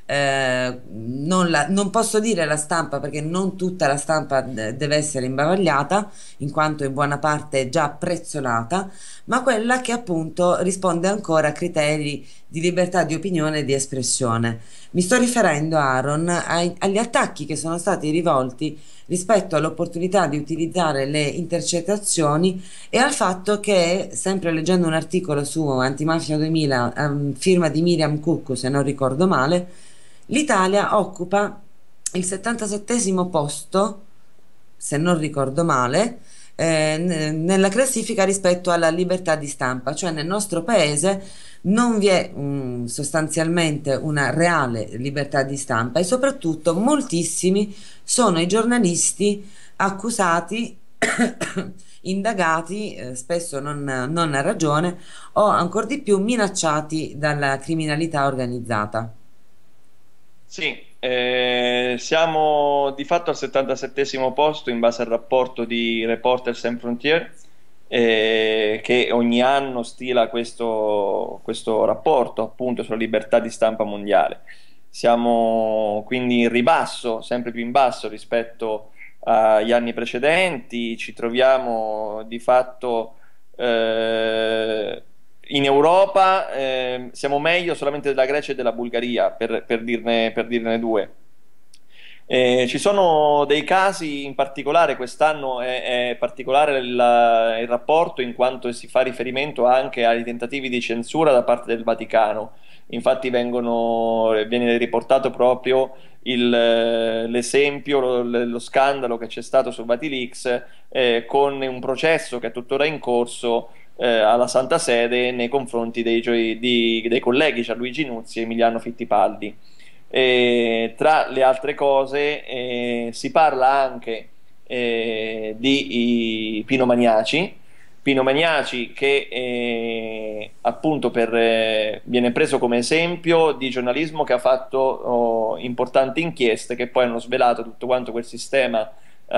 non posso dire la stampa perché non tutta la stampa deve essere imbavagliata, in quanto in buona parte è già prezzolata, ma quella che appunto risponde ancora a criteri di libertà di opinione e di espressione. Mi sto riferendo, Aaron, agli attacchi che sono stati rivolti rispetto all'opportunità di utilizzare le intercettazioni e al fatto che, sempre leggendo un articolo su Antimafia 2000, firma di Miriam Cucco, se non ricordo male, l'Italia occupa il 77° posto, se non ricordo male, nella classifica rispetto alla libertà di stampa, cioè nel nostro paese non vi è sostanzialmente una reale libertà di stampa e soprattutto moltissimi sono i giornalisti accusati, indagati, spesso non a ragione, o ancor di più minacciati dalla criminalità organizzata. Sì, siamo di fatto al 77° posto in base al rapporto di Reporters Sans Frontières, che ogni anno stila questo rapporto appunto sulla libertà di stampa mondiale. Siamo quindi in ribasso, sempre più in basso rispetto agli anni precedenti, ci troviamo di fatto in Europa, siamo meglio solamente della Grecia e della Bulgaria, per dirne due. Ci sono dei casi in particolare, quest'anno è particolare il rapporto in quanto si fa riferimento anche ai tentativi di censura da parte del Vaticano. Infatti viene riportato proprio l'esempio, lo scandalo che c'è stato su Vatilix, con un processo che è tuttora in corso alla Santa Sede nei confronti dei colleghi Gianluigi Nuzzi e Emiliano Fittipaldi. Tra le altre cose si parla anche di Pino Magnaci che appunto viene preso come esempio di giornalismo che ha fatto importanti inchieste che poi hanno svelato tutto quanto quel sistema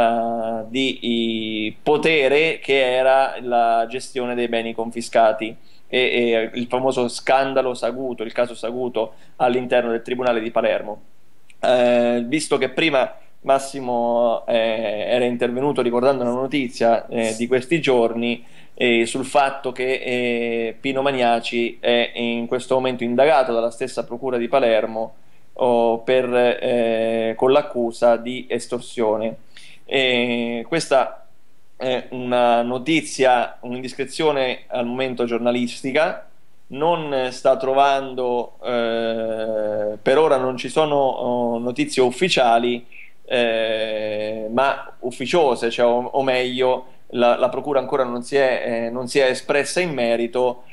di potere che era la gestione dei beni confiscati e il famoso scandalo Saguto, il caso Saguto all'interno del Tribunale di Palermo. Visto che prima Massimo era intervenuto ricordando una notizia di questi giorni sul fatto che Pino Magnaci è in questo momento indagato dalla stessa Procura di Palermo con l'accusa di estorsione. Questa è una notizia, un'indiscrezione al momento giornalistica, non sta trovando, per ora non ci sono notizie ufficiali, ma ufficiose, cioè, o meglio la Procura ancora non si è espressa in merito,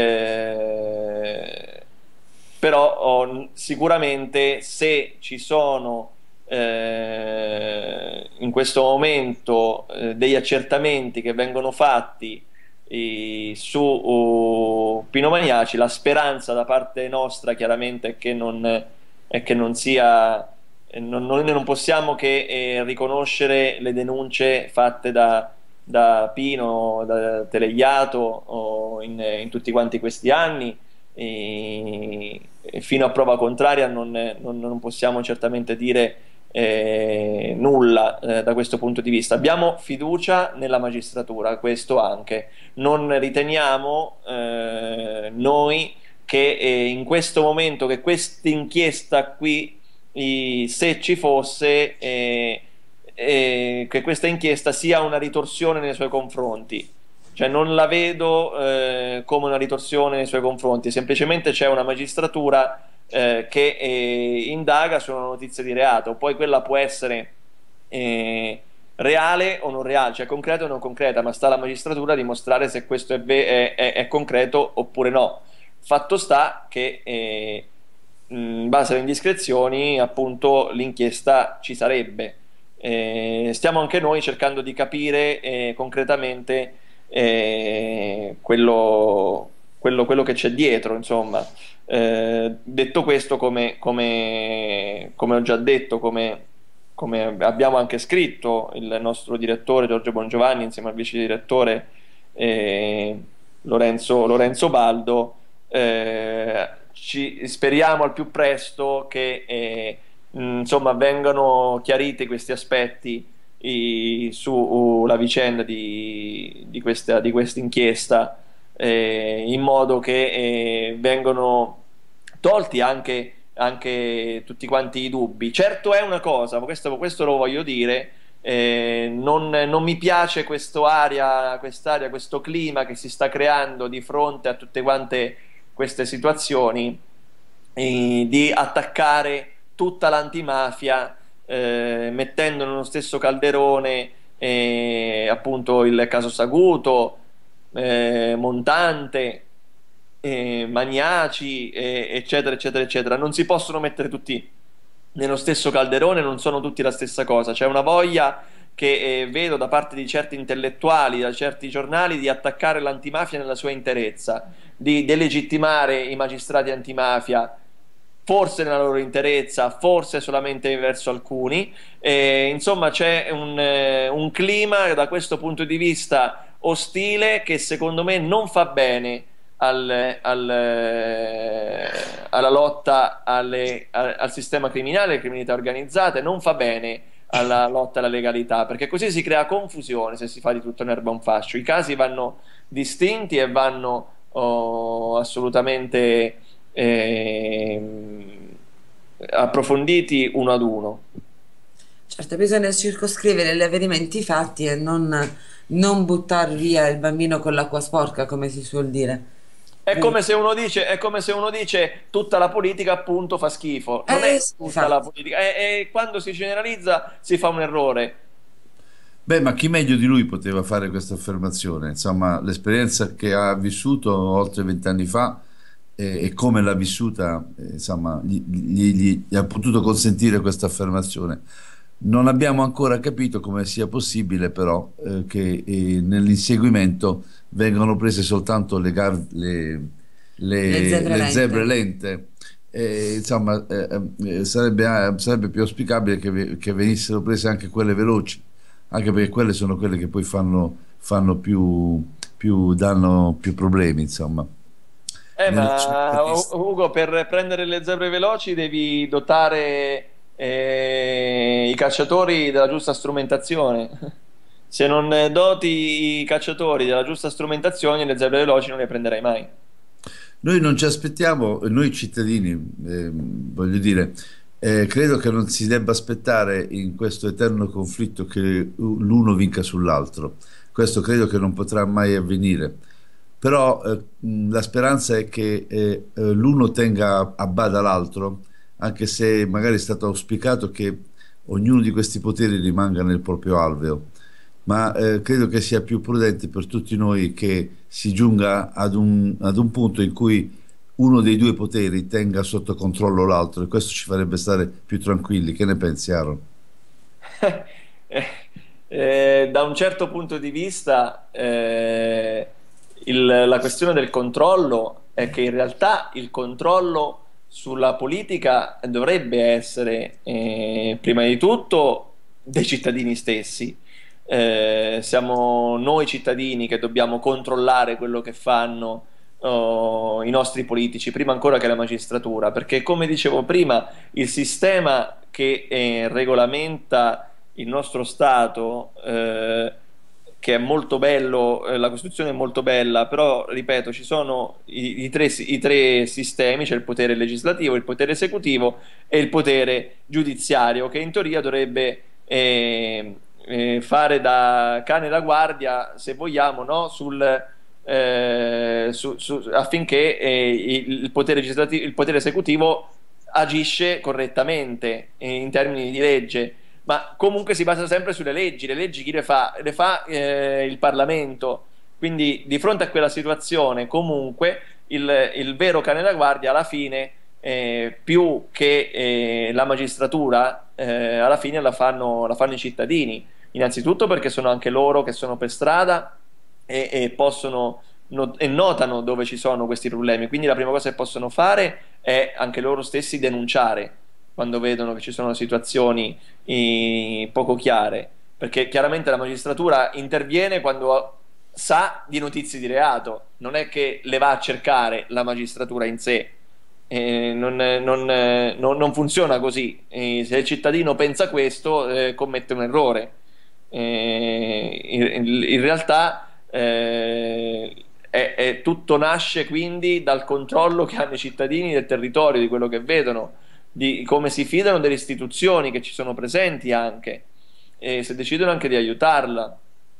però sicuramente se ci sono in questo momento degli accertamenti che vengono fatti su Pino Magnaci, la speranza da parte nostra chiaramente è che non sia, noi non possiamo che riconoscere le denunce fatte da Pino, da Telegliato in tutti quanti questi anni, e fino a prova contraria non possiamo certamente dire nulla da questo punto di vista. Abbiamo fiducia nella magistratura, questo anche. Non riteniamo noi che in questo momento, che questa inchiesta qui, se ci fosse, che questa inchiesta sia una ritorsione nei suoi confronti. Cioè non la vedo come una ritorsione nei suoi confronti, semplicemente c'è una magistratura che indaga su una notizia di reato, poi quella può essere reale o non reale, cioè concreta o non concreta, ma sta alla magistratura a dimostrare se questo è concreto oppure no. Fatto sta che in base alle indiscrezioni, appunto, l'inchiesta ci sarebbe. Stiamo anche noi cercando di capire concretamente quello che c'è dietro, insomma. Detto questo, come ho già detto, come abbiamo anche scritto, il nostro direttore Giorgio Bongiovanni insieme al vice direttore Lorenzo Baldo, speriamo al più presto che insomma vengano chiariti questi aspetti sulla vicenda di questa inchiesta, in modo che vengano tolti anche tutti quanti i dubbi. Certo è una cosa, questo lo voglio dire, non mi piace quest'aria, questo clima che si sta creando di fronte a tutte quante queste situazioni, di attaccare tutta l'antimafia, mettendo nello stesso calderone appunto il caso Saguto, Montante, Magnaci, eccetera eccetera eccetera. Non si possono mettere tutti nello stesso calderone, non sono tutti la stessa cosa. C'è una voglia che vedo da parte di certi intellettuali, da certi giornali, di attaccare l'antimafia nella sua interezza, di delegittimare i magistrati antimafia, forse nella loro interezza, forse solamente verso alcuni. Insomma, c'è un clima da questo punto di vista ostile che secondo me non fa bene alla lotta al sistema criminale, alla criminalità organizzata, e non fa bene alla lotta alla legalità, perché così si crea confusione se si fa di tutto un'erba un fascio. I casi vanno distinti e vanno assolutamente approfonditi uno ad uno. Certo, bisogna circoscrivere gli avvenimenti fatti e non buttare via il bambino con l'acqua sporca, come si suol dire. È come se uno dice tutta la politica appunto fa schifo. Non è tutta la politica, quando si generalizza si fa un errore. Beh, ma chi meglio di lui poteva fare questa affermazione? Insomma, l'esperienza che ha vissuto oltre 20 anni fa e come l'ha vissuta, insomma, gli ha potuto consentire questa affermazione. Non abbiamo ancora capito come sia possibile però che nell'inseguimento vengano prese soltanto le zebre lente. Insomma, sarebbe più auspicabile che venissero prese anche quelle veloci, anche perché quelle sono quelle che poi danno più problemi, insomma. Ma Ugo, per prendere le zebre veloci devi dotare i cacciatori della giusta strumentazione. Se non doti i cacciatori della giusta strumentazione, le zebre veloci non le prenderai mai. Noi non ci aspettiamo, noi cittadini, voglio dire, credo che non si debba aspettare in questo eterno conflitto che l'uno vinca sull'altro. Questo credo che non potrà mai avvenire. Però la speranza è che l'uno tenga a bada l'altro, anche se magari è stato auspicato che ognuno di questi poteri rimanga nel proprio alveo. Ma credo che sia più prudente per tutti noi che si giunga ad un punto in cui uno dei due poteri tenga sotto controllo l'altro, e questo ci farebbe stare più tranquilli. Che ne pensi, Aaron? Da un certo punto di vista la questione del controllo è che in realtà il controllo sulla politica dovrebbe essere prima di tutto dei cittadini stessi. Siamo noi cittadini che dobbiamo controllare quello che fanno i nostri politici, prima ancora che la magistratura, perché come dicevo prima, il sistema che regolamenta il nostro Stato, che è molto bello, la Costituzione è molto bella, però ripeto, ci sono i tre sistemi, c'è il potere legislativo, il potere esecutivo e il potere giudiziario, che in teoria dovrebbe fare da cane da guardia, se vogliamo, no? Affinché il potere legislativo, il potere esecutivo agisce correttamente in termini di legge. Ma comunque si basa sempre sulle leggi. Le leggi chi le fa? Le fa il Parlamento. Quindi di fronte a quella situazione comunque il vero cane da guardia alla fine più che la magistratura, alla fine la fanno i cittadini, innanzitutto perché sono anche loro che sono per strada e possono e notano dove ci sono questi problemi, quindi la prima cosa che possono fare è anche loro stessi denunciare quando vedono che ci sono situazioni poco chiare, perché chiaramente la magistratura interviene quando sa di notizie di reato, non è che le va a cercare la magistratura in sé. Non funziona così. Se il cittadino pensa questo, commette un errore. In realtà tutto nasce quindi dal controllo che hanno i cittadini del territorio, di quello che vedono, di come si fidano delle istituzioni che ci sono presenti anche, e se decidono anche di aiutarla.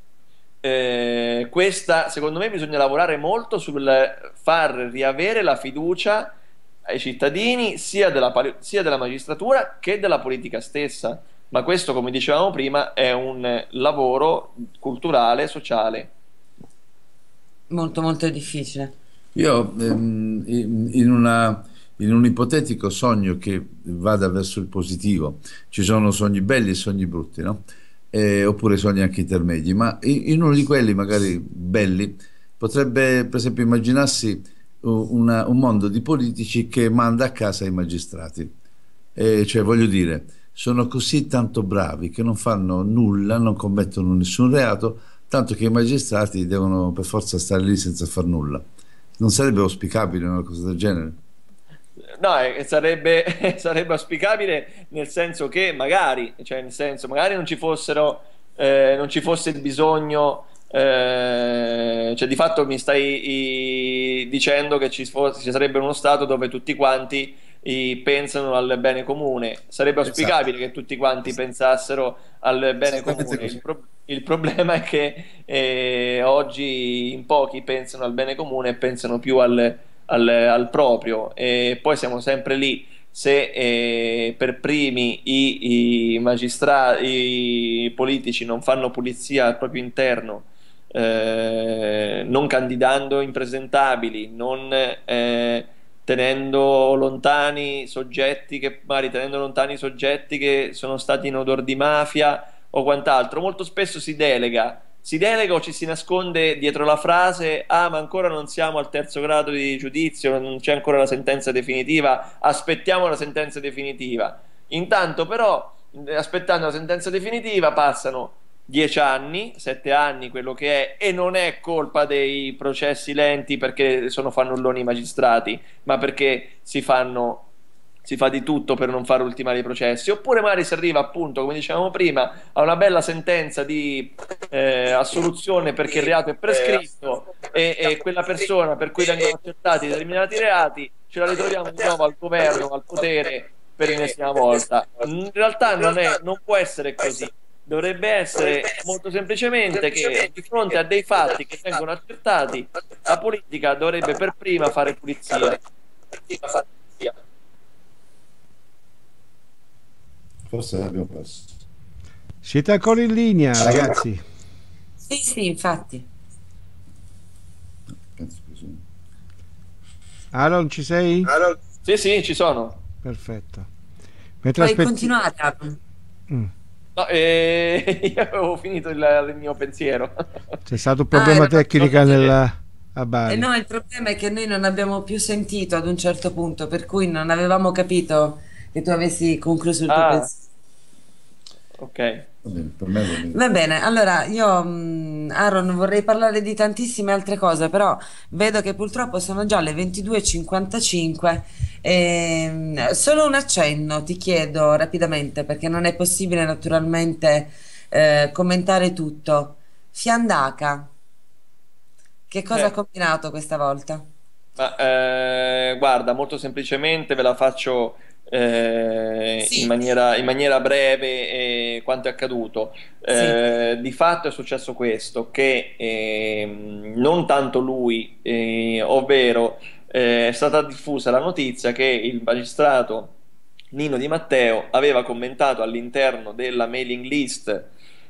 Questa, secondo me, bisogna lavorare molto sul far riavere la fiducia ai cittadini sia della magistratura che della politica stessa, ma questo, come dicevamo prima, è un lavoro culturale, sociale. Molto molto difficile. Io in un ipotetico sogno che vada verso il positivo, ci sono sogni belli e sogni brutti, no? Oppure sogni anche intermedi, ma in uno di quelli magari belli potrebbe per esempio immaginarsi un mondo di politici che manda a casa i magistrati. Cioè, voglio dire, sono così tanto bravi che non fanno nulla, non commettono nessun reato, tanto che i magistrati devono per forza stare lì senza far nulla. Non sarebbe auspicabile una cosa del genere? No, sarebbe auspicabile, nel senso che magari, cioè nel senso, magari non ci non ci fosse il bisogno, cioè di fatto mi stai dicendo che ci sarebbe uno stato dove tutti quanti pensano al bene comune. Sarebbe auspicabile che tutti quanti pensassero al bene comune. Il problema è che oggi in pochi pensano al bene comune e pensano più al proprio, e poi siamo sempre lì. Se per primi i magistrati, i politici non fanno pulizia al proprio interno, non candidando impresentabili, non tenendo lontani soggetti che sono stati in odor di mafia o quant'altro, molto spesso si delega o ci si nasconde dietro la frase: ah, ma ancora non siamo al terzo grado di giudizio, non c'è ancora la sentenza definitiva, aspettiamo la sentenza definitiva. Intanto però, aspettando la sentenza definitiva, passano 10 anni, 7 anni, quello che è, e non è colpa dei processi lenti perché sono fannulloni i magistrati, ma perché si fa di tutto per non far ultimare i processi. Oppure magari si arriva, appunto, come dicevamo prima, a una bella sentenza di assoluzione perché il reato è prescritto, e quella persona per cui vengono accertati determinati reati ce la ritroviamo di nuovo al governo, al potere, per l'ennesima volta. In realtà non può essere così. Dovrebbe essere molto semplicemente che di fronte a dei fatti che vengono accertati, la politica dovrebbe per prima fare pulizia. Forse l'abbiamo perso. Siete ancora in linea, ragazzi? Sì, sì, infatti. Aaron, ci sei? Sì, sì, ci sono. Perfetto. Poi continuate, Aaron. No, io avevo finito il mio pensiero. C'è stato un problema tecnico a Bari. No, il problema è che noi non abbiamo più sentito ad un certo punto, per cui non avevamo capito che tu avessi concluso il tuo pensiero. Ok. Va bene, allora io, Aaron, vorrei parlare di tantissime altre cose, però vedo che purtroppo sono già le 22:55. Solo un accenno ti chiedo rapidamente, perché non è possibile naturalmente commentare tutto. Fiandaca, che cosa ha combinato questa volta? Ma, guarda, molto semplicemente ve la faccio Sì. in maniera breve, quanto è accaduto. Sì. Di fatto è successo questo, che non tanto lui, ovvero è stata diffusa la notizia che il magistrato Nino Di Matteo aveva commentato all'interno della mailing list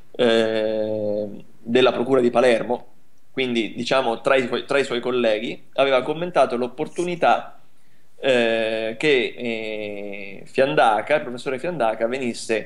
della Procura di Palermo, quindi diciamo tra i suoi colleghi, aveva commentato l'opportunità che Fiandaca, il professore Fiandaca, venisse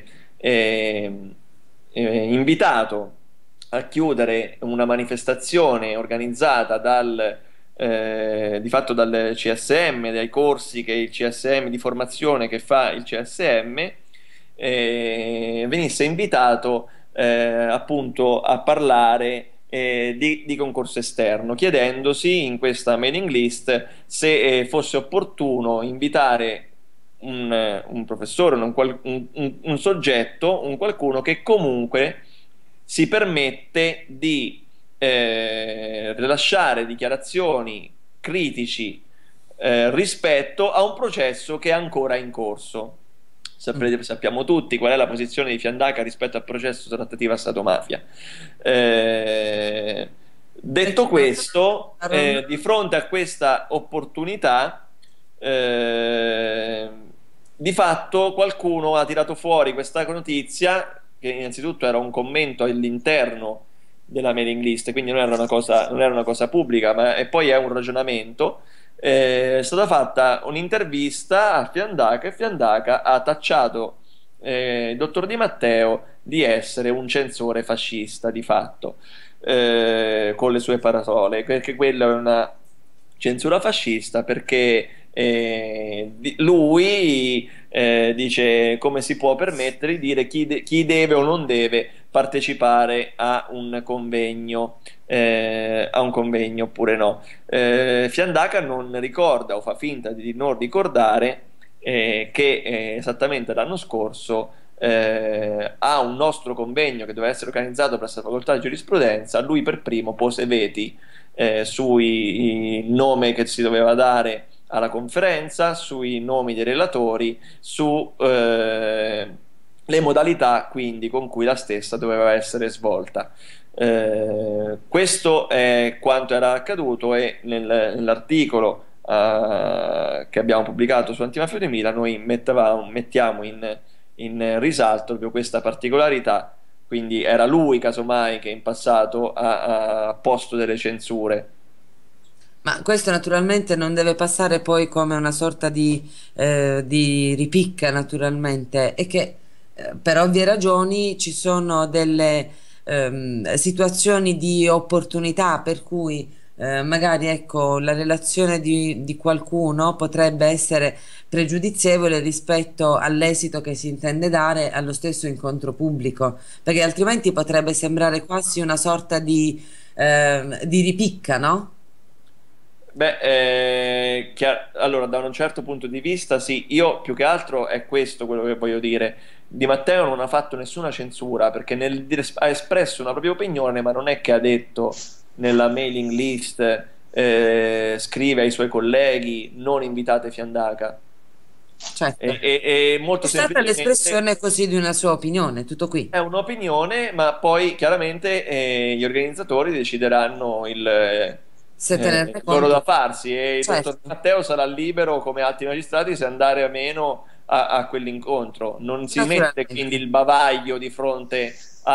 invitato a chiudere una manifestazione organizzata di fatto dal CSM, dai corsi che il CSM di formazione che fa il CSM, venisse invitato appunto a parlare di concorso esterno, chiedendosi in questa mailing list se fosse opportuno invitare un professore, un soggetto, un qualcuno che comunque si permette di rilasciare dichiarazioni critici rispetto a un processo che è ancora in corso. Sappiamo tutti qual è la posizione di Fiandaca rispetto al processo trattativa Stato-mafia. Detto questo, di fronte a questa opportunità, di fatto qualcuno ha tirato fuori questa notizia, che innanzitutto era un commento all'interno della mailing list, quindi non era una cosa pubblica, e poi è un ragionamento. È stata fatta un'intervista a Fiandaca e Fiandaca ha tacciato il dottor Di Matteo di essere un censore fascista di fatto, con le sue parole, perché quella è una censura fascista, perché lui dice come si può permettere di dire chi deve o non deve partecipare a un convegno oppure no. Fiandaca non ricorda o fa finta di non ricordare che esattamente l'anno scorso a un nostro convegno che doveva essere organizzato presso la facoltà di giurisprudenza, lui per primo pose veti sui nome che si doveva dare alla conferenza, sui nomi dei relatori, su le modalità quindi con cui la stessa doveva essere svolta. Questo è quanto era accaduto, e nell'articolo che abbiamo pubblicato su Antimafia 2000 noi mettiamo in risalto proprio questa particolarità. Quindi era lui casomai che in passato ha posto delle censure. Ma questo naturalmente non deve passare poi come una sorta di ripicca, naturalmente, e che per ovvie ragioni ci sono delle situazioni di opportunità per cui magari ecco, la relazione di qualcuno potrebbe essere pregiudizievole rispetto all'esito che si intende dare allo stesso incontro pubblico, perché altrimenti potrebbe sembrare quasi una sorta di ripicca, no? Beh, allora da un certo punto di vista sì, io più che altro è questo quello che voglio dire. Di Matteo non ha fatto nessuna censura, perché ha espresso una propria opinione, ma non è che ha detto nella mailing list, scrive ai suoi colleghi non invitate Fiandaca. Certo. Molto È stata l'espressione così di una sua opinione, tutto qui. È un'opinione, ma poi chiaramente gli organizzatori decideranno Se tenerne loro conto. da farsi, e il Certo. dottor Matteo sarà libero come altri magistrati se andare o meno a quell'incontro. Non si mette Naturalmente. quindi il bavaglio di fronte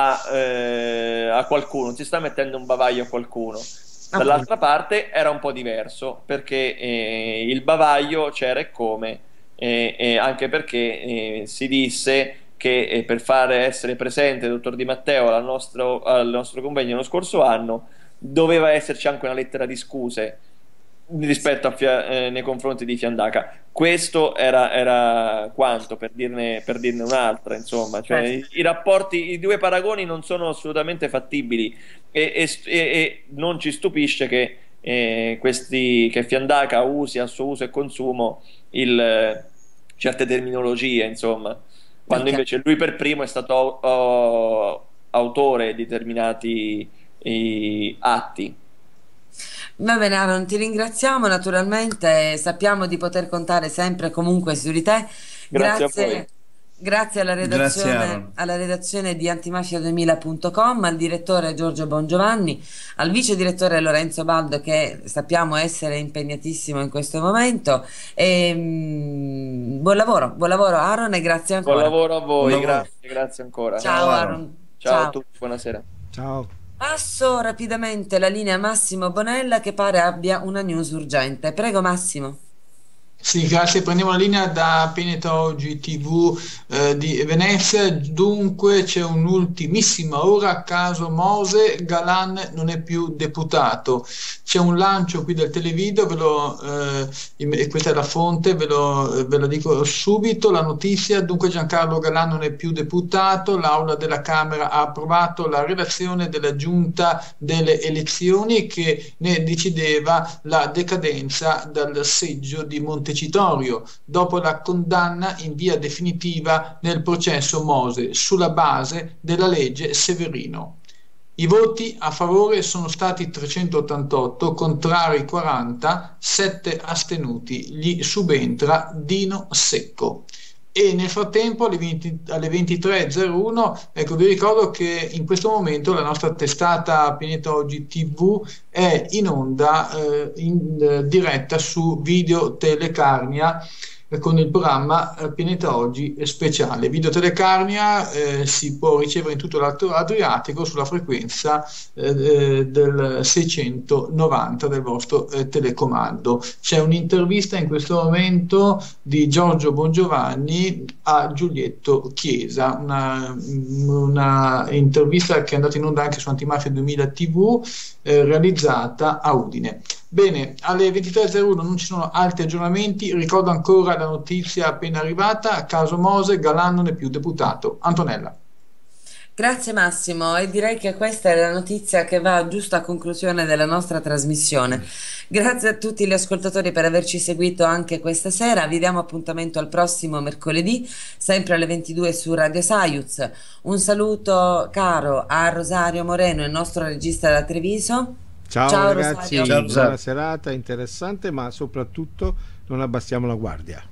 a qualcuno, non si sta mettendo un bavaglio a qualcuno. Dall'altra parte era un po' diverso, perché il bavaglio c'era e come, anche perché si disse che per fare essere presente il dottor Di Matteo al nostro convegno lo scorso anno doveva esserci anche una lettera di scuse rispetto nei confronti di Fiandaca. Questo era quanto, per dirne un'altra, insomma, cioè, i rapporti, i due paragoni non sono assolutamente fattibili, e non ci stupisce che che Fiandaca usi a suo uso e consumo certe terminologie, insomma, quando invece lui per primo è stato autore di determinati atti. Va bene, Aaron, ti ringraziamo naturalmente, sappiamo di poter contare sempre e comunque su di te. Grazie a voi. Grazie Grazie, Aaron. alla redazione di antimafia2000.com, al direttore Giorgio Bongiovanni, al vice direttore Lorenzo Baldo, che sappiamo essere impegnatissimo in questo momento. Buon lavoro Aaron, e grazie ancora. Buon lavoro a voi, Buon lavoro. grazie ancora. Ciao Aaron. Ciao a tutti, buonasera. Ciao. Passo rapidamente la linea a Massimo Bonella, che pare abbia una news urgente. Prego Massimo. Sì, grazie. Prendiamo la linea da Pianeta Oggi TV di Venezia. Dunque c'è un'ultimissima ora, caso Mose, Galan non è più deputato. C'è un lancio qui del televideo, e questa è la fonte, ve la dico subito, la notizia. Dunque Giancarlo Galan non è più deputato, l'Aula della Camera ha approvato la relazione della Giunta delle elezioni che ne decideva la decadenza dal seggio di Montecitorio dopo la condanna in via definitiva nel processo Mose sulla base della legge Severino. I voti a favore sono stati 388, contrari 40, 7 astenuti. Gli subentra Dino Secco. E nel frattempo alle 23:01, ecco, vi ricordo che in questo momento la nostra testata Pianeta Oggi TV è in onda in diretta su Video Telecarnia con il programma Pianeta Oggi speciale. Video Telecarnia si può ricevere in tutto l'Alto Adriatico sulla frequenza del 690 del vostro telecomando. C'è un'intervista in questo momento di Giorgio Bongiovanni a Giulietto Chiesa, una intervista che è andata in onda anche su Antimafia 2000 TV, realizzata a Udine. Bene, alle 23:01 non ci sono altri aggiornamenti. Ricordo ancora la notizia appena arrivata: caso Mose, Galan non è più deputato. Antonella. Grazie Massimo, e direi che questa è la notizia che va giusto a conclusione della nostra trasmissione. Grazie a tutti gli ascoltatori per averci seguito anche questa sera. Vi diamo appuntamento al prossimo mercoledì, sempre alle 22 su Radio Saiuz. Un saluto caro a Rosario Moreno, il nostro regista da Treviso. Ciao ragazzi, Rosario. buona serata, interessante, ma soprattutto non abbassiamo la guardia.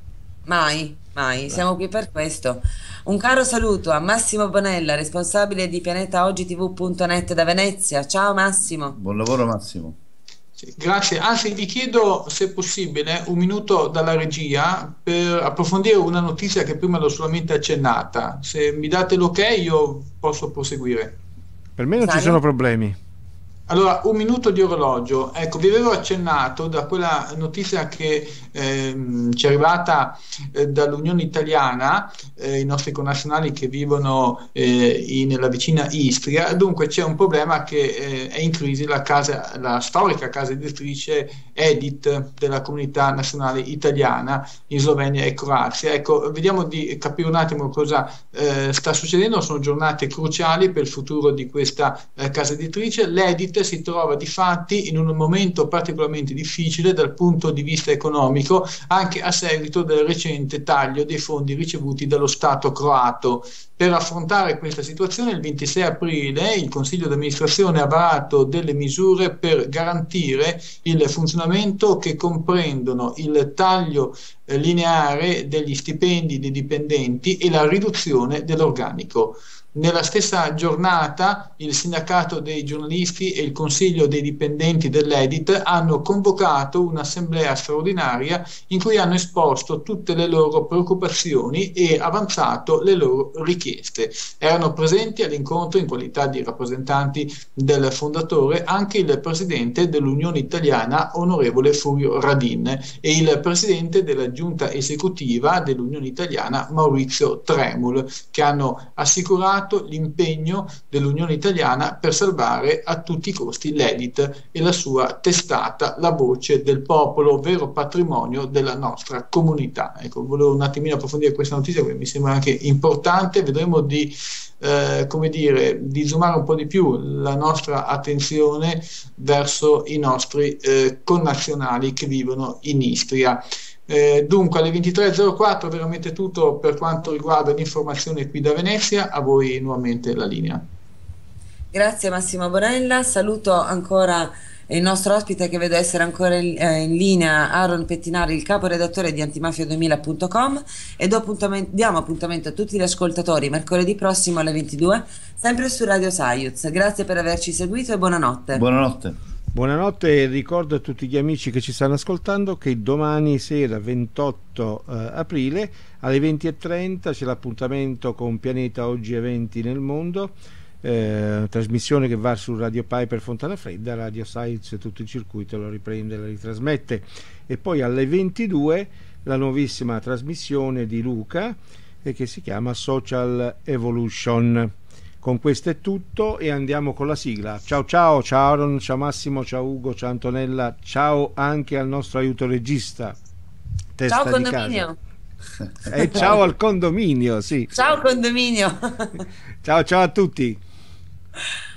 Mai, mai, siamo qui per questo. Un caro saluto a Massimo Bonella, responsabile di pianetaogitv.net da Venezia. Ciao Massimo. Buon lavoro Massimo. Sì, grazie. Anzi, vi chiedo se è possibile un minuto dalla regia per approfondire una notizia che prima l'ho solamente accennata. Se mi date l'ok io posso proseguire. Per me non ci sono problemi. Allora, un minuto di orologio. Ecco, vi avevo accennato da quella notizia che ci è arrivata dall'Unione Italiana, i nostri connazionali che vivono nella vicina Istria. Dunque c'è un problema che è in crisi la storica casa editrice Edit della comunità nazionale italiana in Slovenia e Croazia. Ecco, vediamo di capire un attimo cosa sta succedendo. Sono giornate cruciali per il futuro di questa casa editrice. L'Edit si trova di fatti in un momento particolarmente difficile dal punto di vista economico, anche a seguito del recente taglio dei fondi ricevuti dallo Stato croato. Per affrontare questa situazione, il 26 aprile il Consiglio di amministrazione ha varato delle misure per garantire il funzionamento, che comprendono il taglio lineare degli stipendi dei dipendenti e la riduzione dell'organico. Nella stessa giornata il sindacato dei giornalisti e il consiglio dei dipendenti dell'Edit hanno convocato un'assemblea straordinaria in cui hanno esposto tutte le loro preoccupazioni e avanzato le loro richieste. Erano presenti all'incontro, in qualità di rappresentanti del fondatore, anche il presidente dell'Unione Italiana, onorevole Furio Radin, e il presidente della giunta esecutiva dell'Unione Italiana, Maurizio Tremul, che hanno assicurato l'impegno dell'Unione Italiana per salvare a tutti i costi l'Edit e la sua testata, La Voce del Popolo, vero patrimonio della nostra comunità. Ecco, volevo un attimino approfondire questa notizia perché mi sembra anche importante. Vedremo di zoomare un po' di più la nostra attenzione verso i nostri connazionali che vivono in Istria. Dunque alle 23:04 veramente tutto per quanto riguarda l'informazione qui da Venezia. A voi nuovamente la linea. Grazie Massimo Bonella, saluto ancora il nostro ospite che vedo essere ancora in linea, Aaron Pettinari, il caporedattore di antimafia2000.com, e diamo appuntamento a tutti gli ascoltatori mercoledì prossimo alle 22, sempre su Radio Saiuz. Grazie per averci seguito e buonanotte. Buonanotte. Buonanotte, e ricordo a tutti gli amici che ci stanno ascoltando che domani sera 28 aprile alle 20:30 c'è l'appuntamento con Pianeta Oggi Eventi nel Mondo, trasmissione che va su Radio Piper Fontana Fredda, Radio Science tutto il circuito lo riprende, la ritrasmette, e poi alle 22 la nuovissima trasmissione di Luca che si chiama Social Evolution. Con questo è tutto e andiamo con la sigla. Ciao ciao, ciao Aaron, ciao Massimo, ciao Ugo, ciao Antonella, ciao anche al nostro aiuto regista, testa Ciao di condominio. casa. E ciao al condominio, sì. Ciao condominio. Ciao ciao a tutti.